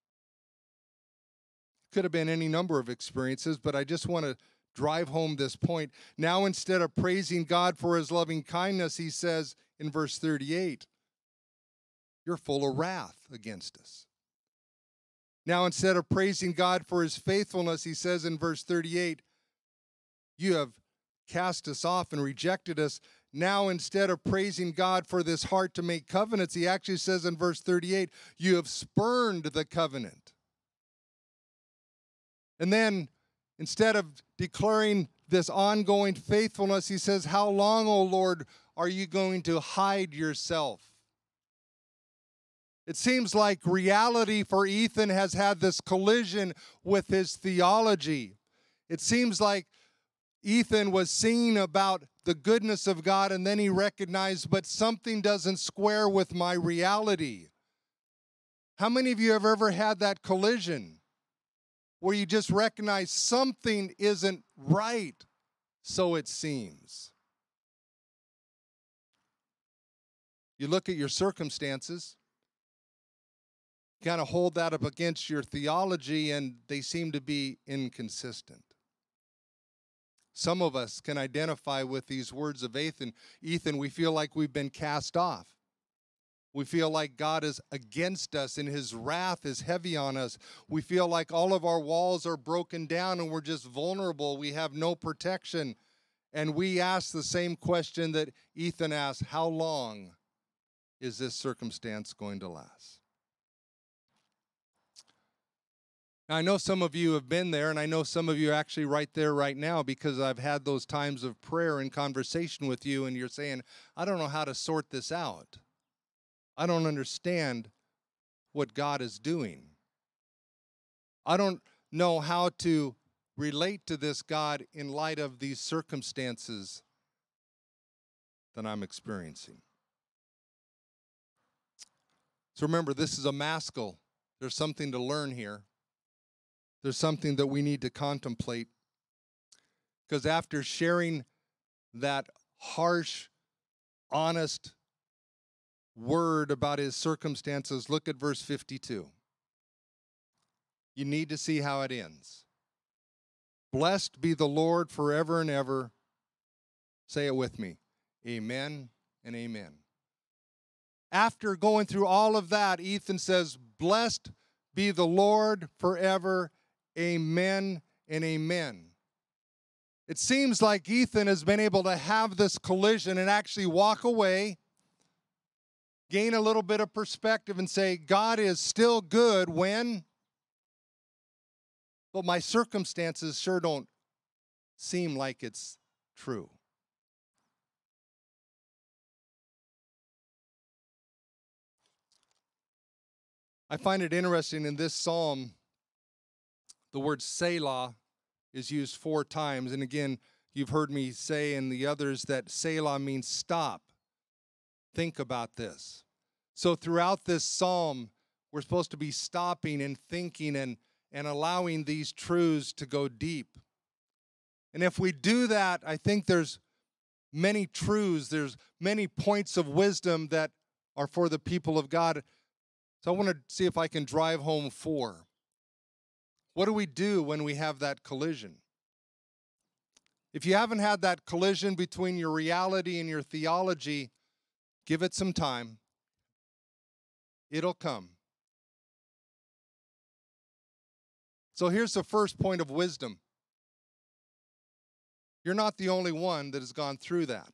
Could have been any number of experiences, but I just want to drive home this point. Now, instead of praising God for his loving kindness, he says in verse thirty-eight, you're full of wrath against us. Now, instead of praising God for his faithfulness, he says in verse thirty-eight, you have cast us off and rejected us. Now, instead of praising God for this heart to make covenants, he actually says in verse thirty-eight, you have spurned the covenant. And then, instead of declaring this ongoing faithfulness, he says, how long, O Lord, are you going to hide yourself? It seems like reality for Ethan has had this collision with his theology. It seems like Ethan was singing about the goodness of God, and then he recognized, but something doesn't square with my reality. How many of you have ever had that collision where you just recognize something isn't right, so it seems? You look at your circumstances, kind of hold that up against your theology, and they seem to be inconsistent. Some of us can identify with these words of Ethan. Ethan, we feel like we've been cast off. We feel like God is against us and his wrath is heavy on us. We feel like all of our walls are broken down and we're just vulnerable. We have no protection. And we ask the same question that Ethan asked, how long is this circumstance going to last? Now, I know some of you have been there, and I know some of you are actually right there right now because I've had those times of prayer and conversation with you, and you're saying, I don't know how to sort this out. I don't understand what God is doing. I don't know how to relate to this God in light of these circumstances that I'm experiencing. So remember, this is a maskil. There's something to learn here. There's something that we need to contemplate. Because after sharing that harsh, honest word about his circumstances, look at verse fifty-two. You need to see how it ends. Blessed be the Lord forever and ever. Say it with me. Amen and amen. After going through all of that, Ethan says, blessed be the Lord forever. Amen and amen. It seems like Ethan has been able to have this collision and actually walk away, gain a little bit of perspective and say, God is still good when, but my circumstances sure don't seem like it's true. I find it interesting in this psalm, the word Selah is used four times. And again, you've heard me say and the others that Selah means stop. Think about this. So throughout this psalm, we're supposed to be stopping and thinking and, and allowing these truths to go deep. And if we do that, I think there's many truths, there's many points of wisdom that are for the people of God. So I want to see if I can drive home four. What do we do when we have that collision? If you haven't had that collision between your reality and your theology, give it some time. It'll come. So here's the first point of wisdom. You're not the only one that has gone through that.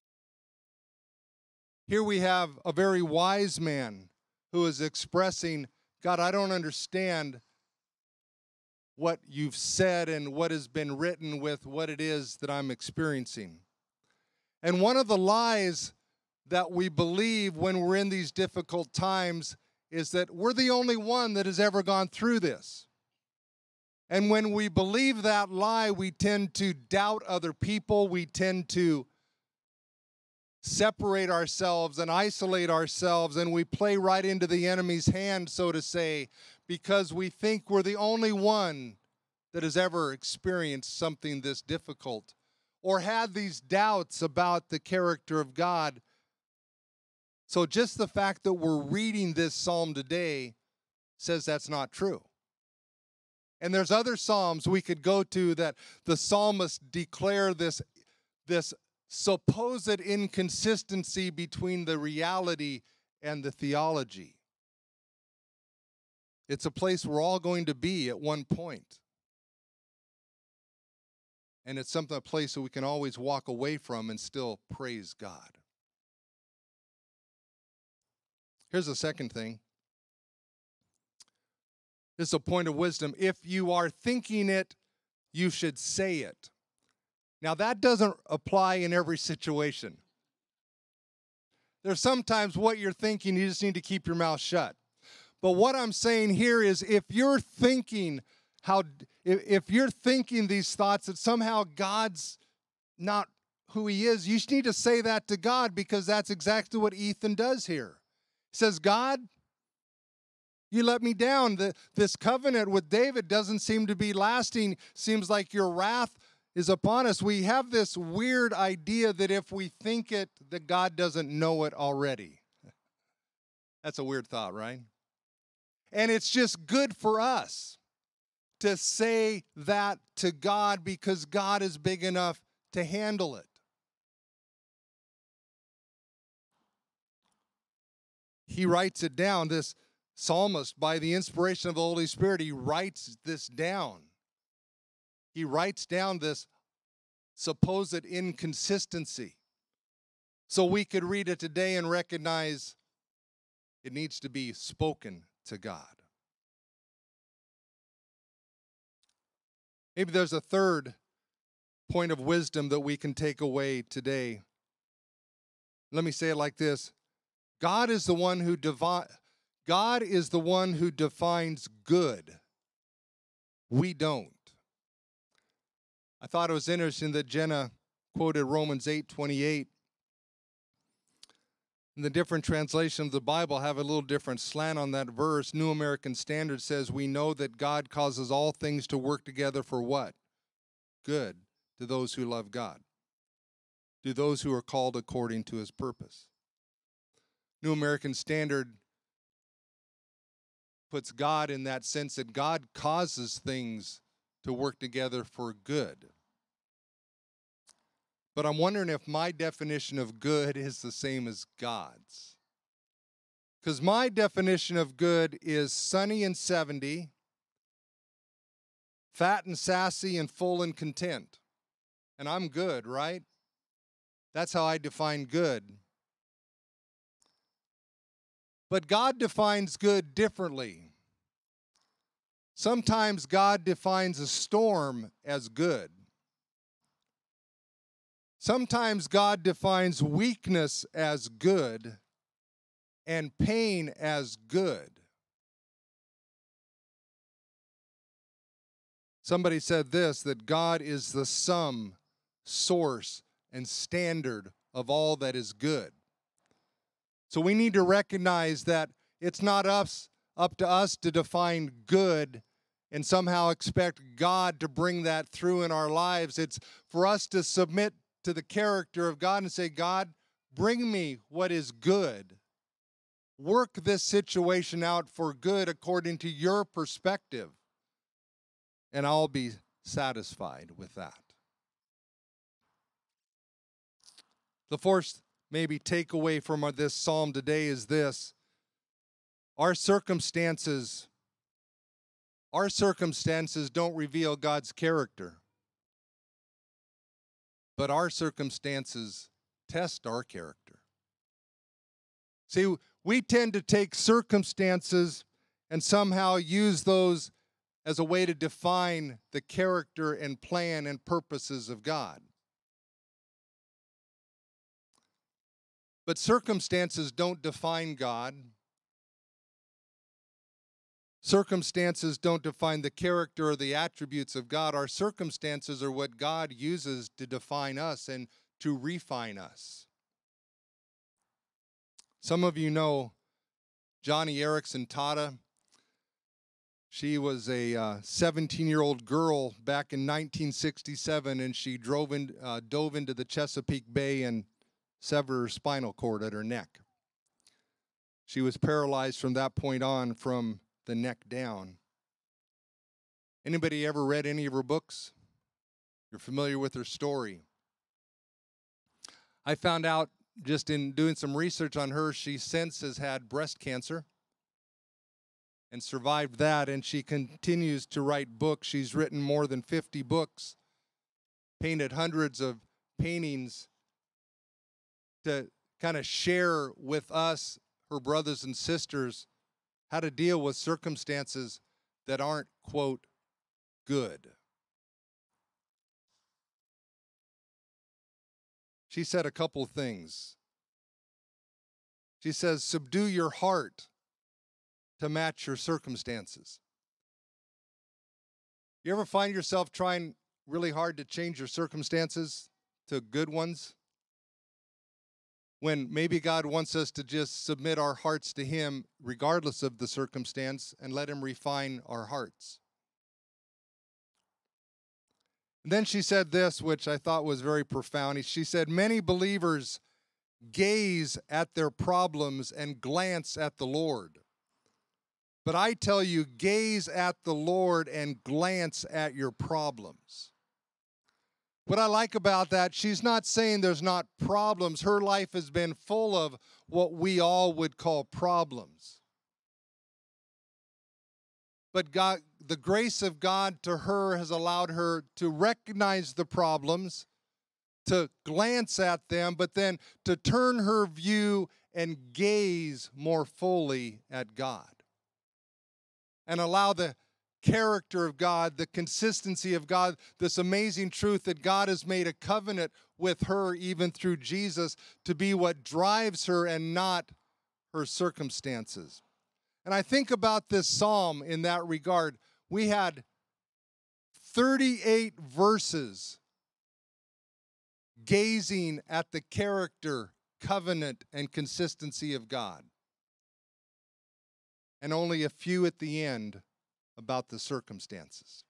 Here we have a very wise man who is expressing, God, I don't understand what you've said and what has been written with what it is that I'm experiencing. And one of the lies that we believe when we're in these difficult times is that we're the only one that has ever gone through this. And when we believe that lie, we tend to doubt other people. We tend to separate ourselves and isolate ourselves, and we play right into the enemy's hand, so to say, because we think we're the only one that has ever experienced something this difficult or had these doubts about the character of God. So just the fact that we're reading this psalm today says that's not true. And there's other psalms we could go to that the psalmists declare this, this supposed inconsistency between the reality and the theology. It's a place we're all going to be at one point. And it's something, a place that we can always walk away from and still praise God. Here's the second thing. This is a point of wisdom. If you are thinking it, you should say it. Now, that doesn't apply in every situation. There's sometimes what you're thinking, you just need to keep your mouth shut. But what I'm saying here is if you're thinking how, if you're thinking these thoughts that somehow God's not who he is, you just need to say that to God, because that's exactly what Ethan does here. He says, God, you let me down. The, this covenant with David doesn't seem to be lasting. Seems like your wrath is upon us. We have this weird idea that if we think it, that God doesn't know it already. That's a weird thought, right? And it's just good for us to say that to God, because God is big enough to handle it. He writes it down. This psalmist, by the inspiration of the Holy Spirit, he writes this down. He writes down this supposed inconsistency. So we could read it today and recognize it needs to be spoken to God. Maybe there's a third point of wisdom that we can take away today. Let me say it like this. God is the one who devi- God is the one who defines good. We don't. I thought it was interesting that Jenna quoted Romans eight twenty-eight. And the different translations of the Bible have a little different slant on that verse. New American Standard says, we know that God causes all things to work together for what? Good, to those who love God, to those who are called according to his purpose. New American Standard puts God in that sense that God causes things to work together for good. But I'm wondering if my definition of good is the same as God's. Because my definition of good is sunny and seventy, fat and sassy and full and content. And I'm good, right? That's how I define good. But God defines good differently. Sometimes God defines a storm as good. Sometimes God defines weakness as good and pain as good. Somebody said this, that God is the sum, source, and standard of all that is good. So we need to recognize that it's not us, up to us to define good and somehow expect God to bring that through in our lives. It's for us to submit to the character of God and say, God, bring me what is good. Work this situation out for good according to your perspective, and I'll be satisfied with that. The fourth maybe takeaway from this psalm today is this. Our circumstances, our circumstances don't reveal God's character, but our circumstances test our character. See, we tend to take circumstances and somehow use those as a way to define the character and plan and purposes of God. But circumstances don't define God. Circumstances don't define the character or the attributes of God. Our circumstances are what God uses to define us and to refine us. Some of you know Johnny Erickson Tata. She was a seventeen-year-old girl back in nineteen sixty-seven, and she drove in, uh, dove into the Chesapeake Bay and severed her spinal cord at her neck. She was paralyzed from that point on from the neck down. Anybody ever read any of her books? You're familiar with her story. I found out just in doing some research on her, she since has had breast cancer and survived that, and she continues to write books. She's written more than fifty books, painted hundreds of paintings to kind of share with us, her brothers and sisters, how to deal with circumstances that aren't, quote, good. She said a couple things. She says, subdue your heart to match your circumstances. You ever find yourself trying really hard to change your circumstances to good ones? When maybe God wants us to just submit our hearts to Him regardless of the circumstance and let Him refine our hearts. And then she said this, which I thought was very profound. She said, many believers gaze at their problems and glance at the Lord. But I tell you, gaze at the Lord and glance at your problems. What I like about that, she's not saying there's not problems. Her life has been full of what we all would call problems. But God, the grace of God to her has allowed her to recognize the problems, to glance at them, but then to turn her view and gaze more fully at God. And allow the character of God, the consistency of God, this amazing truth that God has made a covenant with her even through Jesus to be what drives her and not her circumstances. And I think about this psalm in that regard. We had thirty-eight verses gazing at the character, covenant, and consistency of God. And only a few at the end about the circumstances.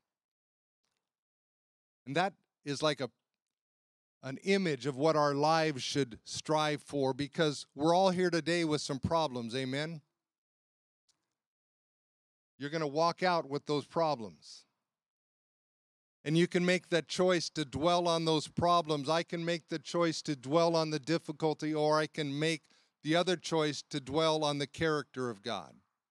And that is like a, an image of what our lives should strive for, because we're all here today with some problems, amen? You're going to walk out with those problems. And you can make that choice to dwell on those problems. I can make the choice to dwell on the difficulty, or I can make the other choice to dwell on the character of God.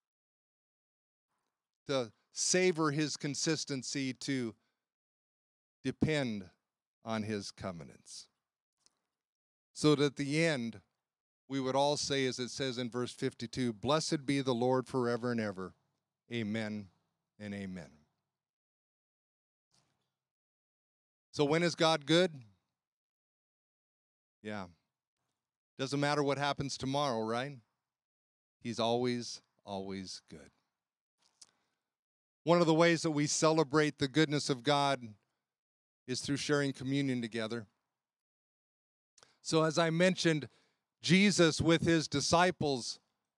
To savor His consistency, to depend on His covenants. So that at the end, we would all say, as it says in verse fifty-two, blessed be the Lord forever and ever. Amen and amen. So when is God good? Yeah. Doesn't matter what happens tomorrow, right? He's always, always good. One of the ways that we celebrate the goodness of God is through sharing communion together. So as I mentioned, Jesus with His disciples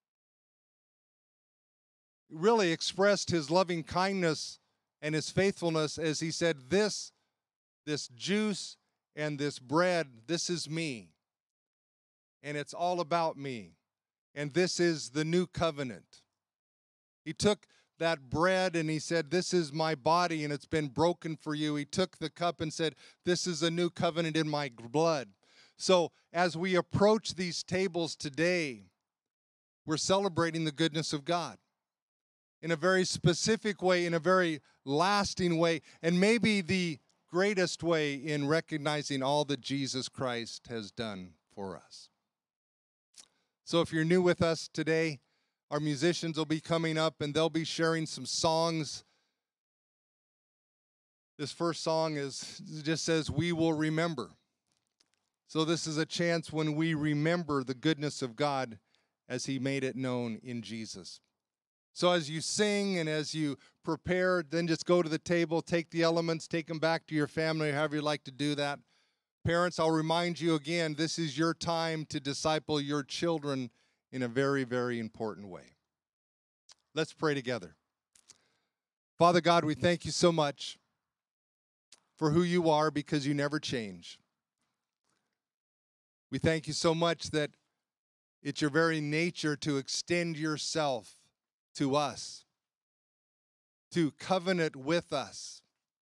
really expressed His loving kindness and His faithfulness as He said, this, this juice and this bread, this is me. And it's all about me. And this is the new covenant. He took that bread and He said, this is my body and it's been broken for you. He took the cup and said, this is a new covenant in my blood. So as we approach these tables today, we're celebrating the goodness of God in a very specific way, in a very lasting way, and maybe the greatest way in recognizing all that Jesus Christ has done for us. So if you're new with us today, our musicians will be coming up and they'll be sharing some songs. This first song is just says, "We will remember." So this is a chance when we remember the goodness of God as he made it known in Jesus. So as you sing and as you prepare, then just go to the table, take the elements, take them back to your family, however you like to do that. Parents, I'll remind you again, this is your time to disciple your children in a very, very important way. Let's pray together. Father God, we thank you so much for who you are because you never change. We thank you so much that it's your very nature to extend yourself to us, to covenant with us.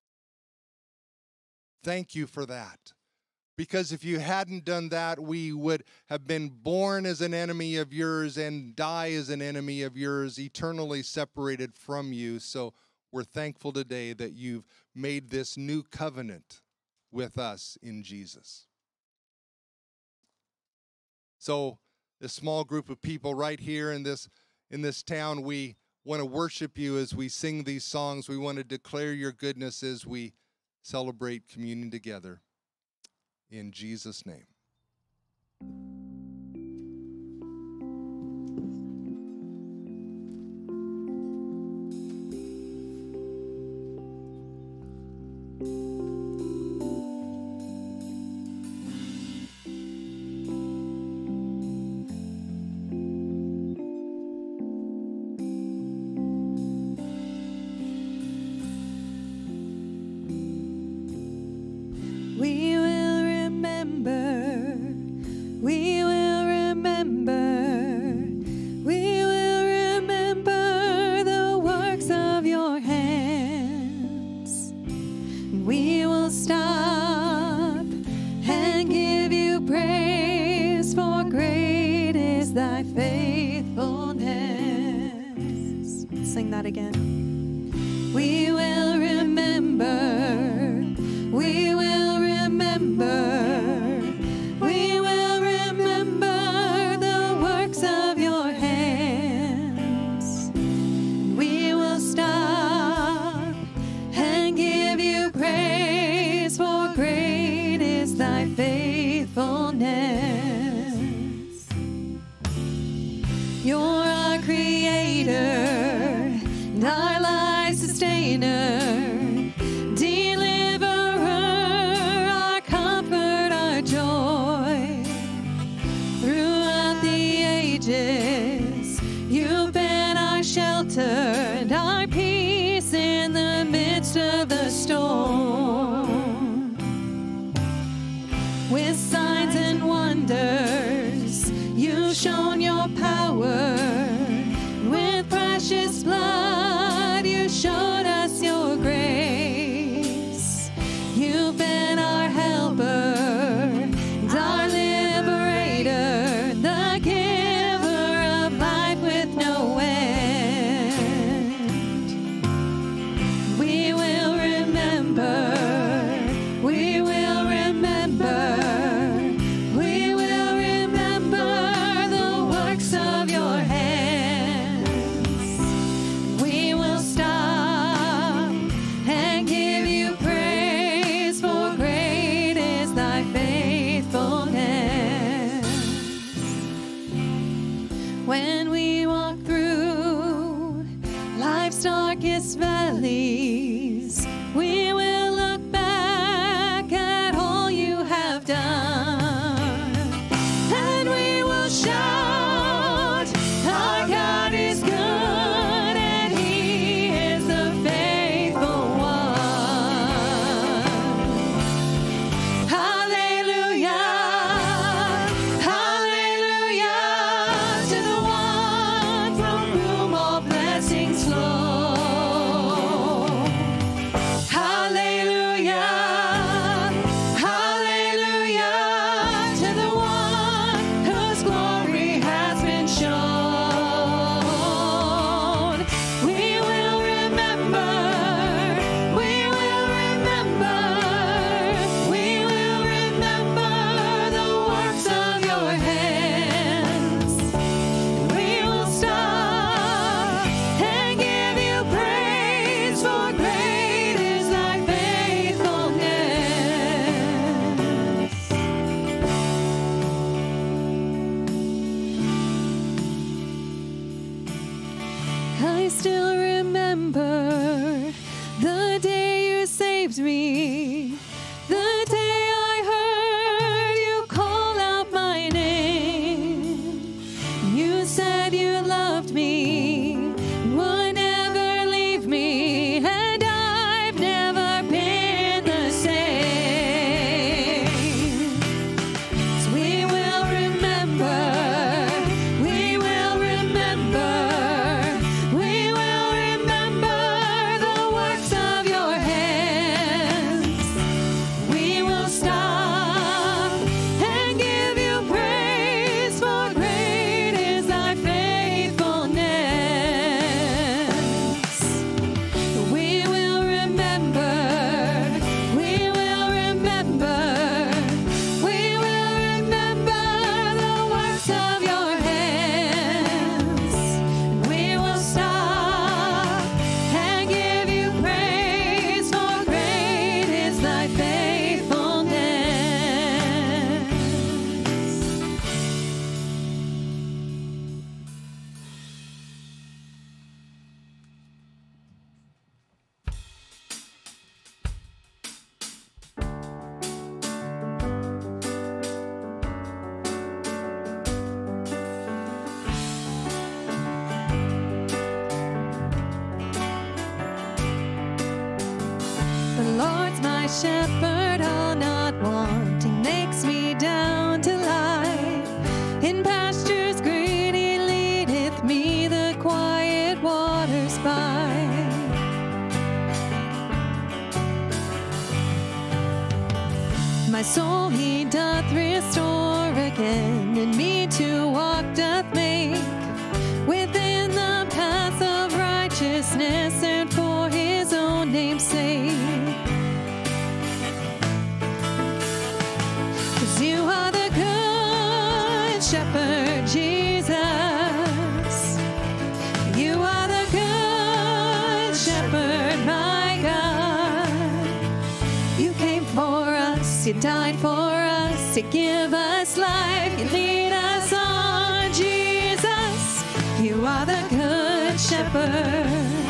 Thank you for that. Because if you hadn't done that, we would have been born as an enemy of yours and die as an enemy of yours, eternally separated from you. So we're thankful today that you've made this new covenant with us in Jesus. So this small group of people right here in this in this town, we want to worship you as we sing these songs. We want to declare your goodness as we celebrate communion together. In Jesus' name. We will remember, we will remember, we will remember the works of your hands. We will stop and give you praise, for great is thy faithfulness. Sing that again. We will remember, we will remember, we will remember the works of your hands. We will stop and give you praise, for great is thy faithfulness. You're our creator and our life sustainer. You've been our shelter and our peace in the midst of the storm. With signs and wonders, you've shown your power. With precious blood, you showed us your grace. You've been our helper and our liberator, the giver of life with no end. We will remember, we will remember, we will remember the works of your hands. We will stop and give you praise, for great is thy faithfulness. When we walk through life's darkest valleys, we will look back at all you have done, and we will shout, our God is good, and he is the faithful one. Hallelujah, hallelujah, to the one from whom all blessings flow. loved me. The day I heard you call out my name, you said you loved me, would never leave me, and I've never been the same. So we will remember, we will remember, we will remember the works of your hands. We will stop and give you praise, for great is thy faithfulness. We will remember, we will remember, we will remember the works of your hands. We will stop and give you praise, for great is thy faithfulness. The Lord's my shepherd, I'll not want. He makes me down to lie in pastures green. He leadeth me the quiet waters by. My soul he doth restore again, and me to walk doth make within the path of righteousness, and for his own name's sake. 'Cause you are the good shepherd, Jesus. You are the good shepherd, my God. You came for us, you died for us, you give us life, you lead us on, Jesus. You are the good shepherd.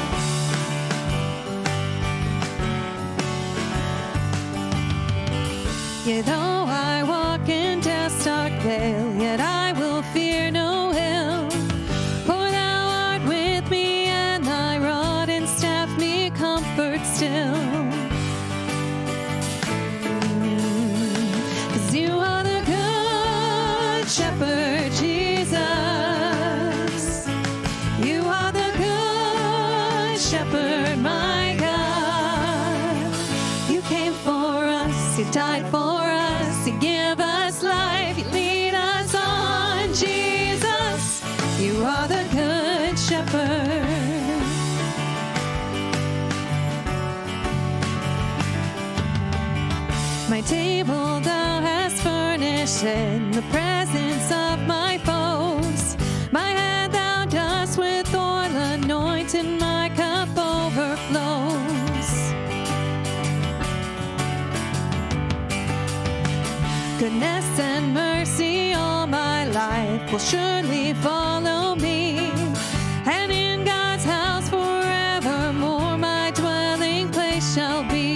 Yet though I walk in death's dark vale, yet I will fear no ill. For thou art with me, and thy rod and staff me comfort still. 'Cause you are the good shepherd, Jesus. You are the good shepherd, my God. You came for us, you died for us, you give us life, you lead us on, Jesus. You are the good shepherd. My table thou hast furnished in the presence of my foes. My head thou dost with oil anoint, and my cup overflows. Goodness and mercy all my life will surely follow me, and in God's house forevermore my dwelling place shall be.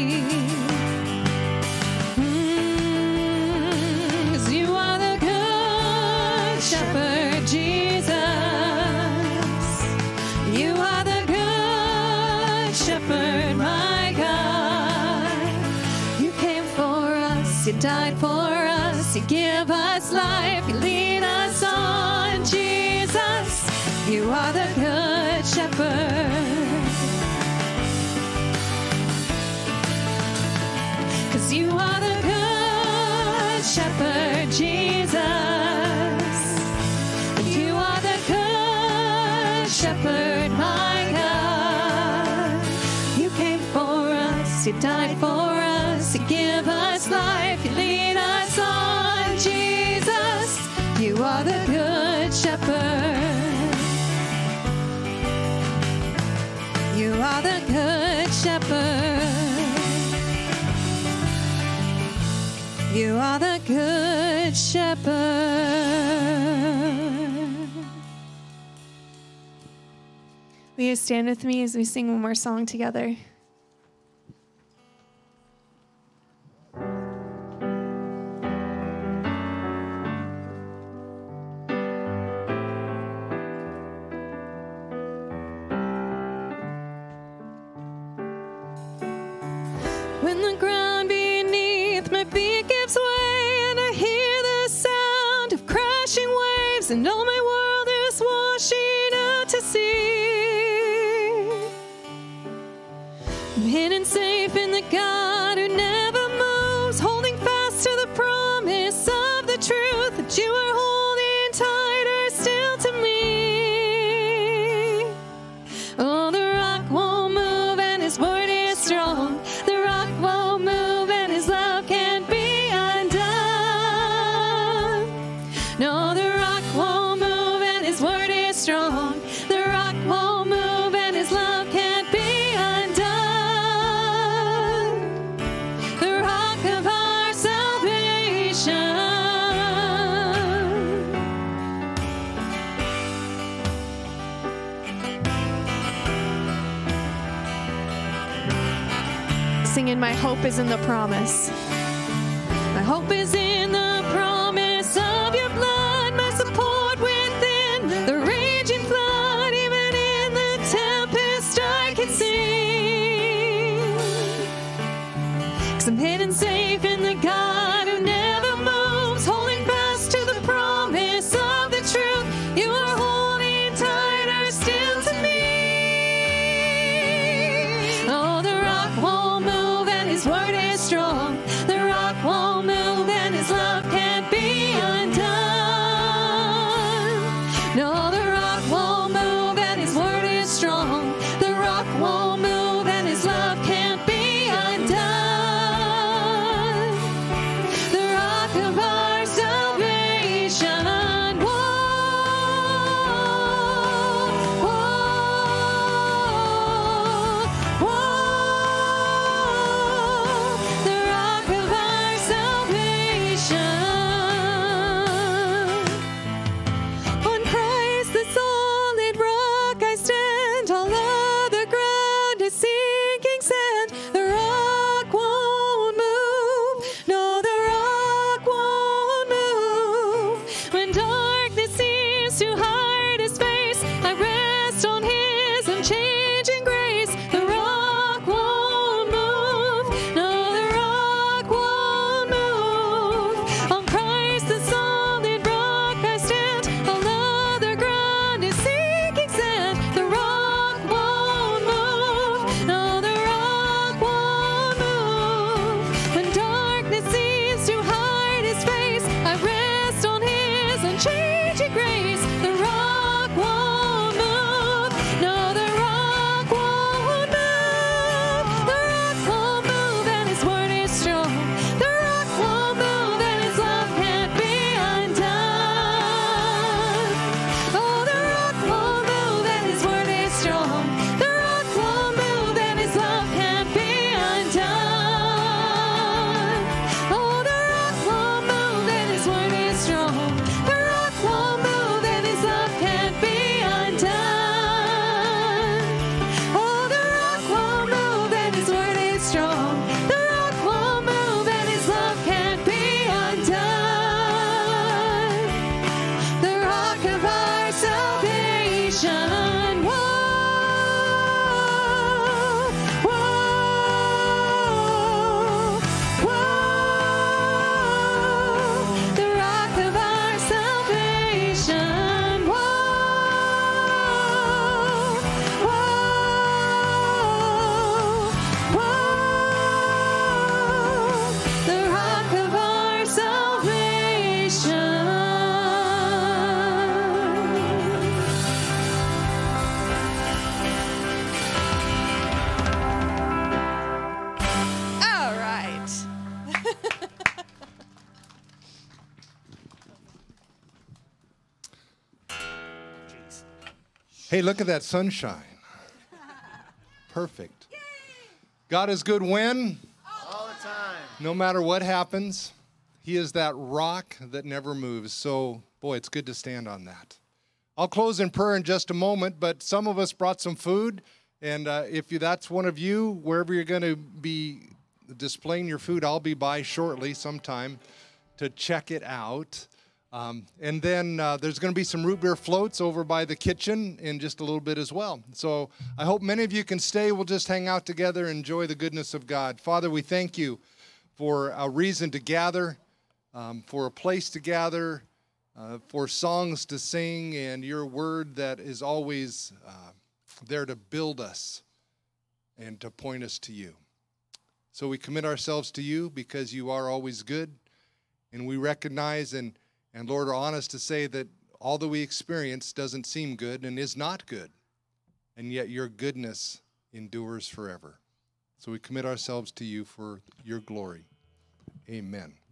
Mm, 'cause you are the good shepherd, Jesus. You are the good shepherd, my God. You came for us, you died for us, you give us life, you lead us on, Jesus. You are the good shepherd. 'Cause you are the good shepherd, Jesus. You are the good shepherd, my God. You came for us, you died for us, you give us life, you lead us on, Jesus. You are the good shepherd. You are the good shepherd. You are the good shepherd. Will you stand with me as we sing one more song together? waves, and all my world is washing out to sea. I'm hidden safe in the God who never moves, holding fast to the promise of the truth that you are holding tighter still to me. Oh, the rock won't move and his word is strong. The rock won't move and his love can't be undone. No, the rock won't move and his word is strong. The rock won't move and his love can't be undone. The rock of our salvation. Singing, my hope is in the promise. My hope is in the promise of your blood, my support within the raging flood, even in the tempest I can sing. 'Cause I'm hidden safe in the God who never moves, holding fast to the promise of the truth. You are holding tighter still to me. Oh, the rock won't move and his word is strong. The rock won't move and his love can't be undone. No, the rock won't move and his word is strong. The rock won't move and his love can't be undone. The rock of our salvation. Whoa, whoa, whoa. The rock of our salvation. On Christ, the solid rock, I stand. All other ground is sinking sand. The rock won't move. No, the rock won't move. When darkness seems to hide his face, I rest on his unchanging grace. The rock won't move. No, the rock won't move. On Christ, the solid rock, I stand. All other ground is sinking sand. The rock won't move. No, the rock won't move. When darkness seems to hide his face, I rest on his unchanging grace. The rock won't move. No, the rock won't move. The rock won't move and his word is strong. The rock won't move and his love can't be undone. Oh, the rock won't move and his word is strong. The rock won't move and his love can't be undone. Oh, the rock won't move and his word is strong. The rock won't move and his love can't be undone. Oh, the rock won't move and his word is strong. The rock won't move and his love can't be undone. The rock of our salvation. Whoa, whoa, whoa. The rock of our salvation. Whoa, whoa, whoa. The rock of our salvation. All right. Hey, look at that sunshine. Perfect. God is good when? All the time. No matter what happens, he is that rock that never moves. So, boy, it's good to stand on that. I'll close in prayer in just a moment, but some of us brought some food. And uh, if you, that's one of you, wherever you're going to be displaying your food, I'll be by shortly sometime to check it out. Um, and then uh, there's going to be some root beer floats over by the kitchen in just a little bit as well. So I hope many of you can stay. We'll just hang out together and enjoy the goodness of God. Father, we thank you for a reason to gather, um, for a place to gather, uh, for songs to sing and your word that is always uh, there to build us and to point us to you. So we commit ourselves to you because you are always good, and we recognize and, and Lord, are honest to say that all that we experience doesn't seem good and is not good, and yet your goodness endures forever. So we commit ourselves to you for your glory. Amen.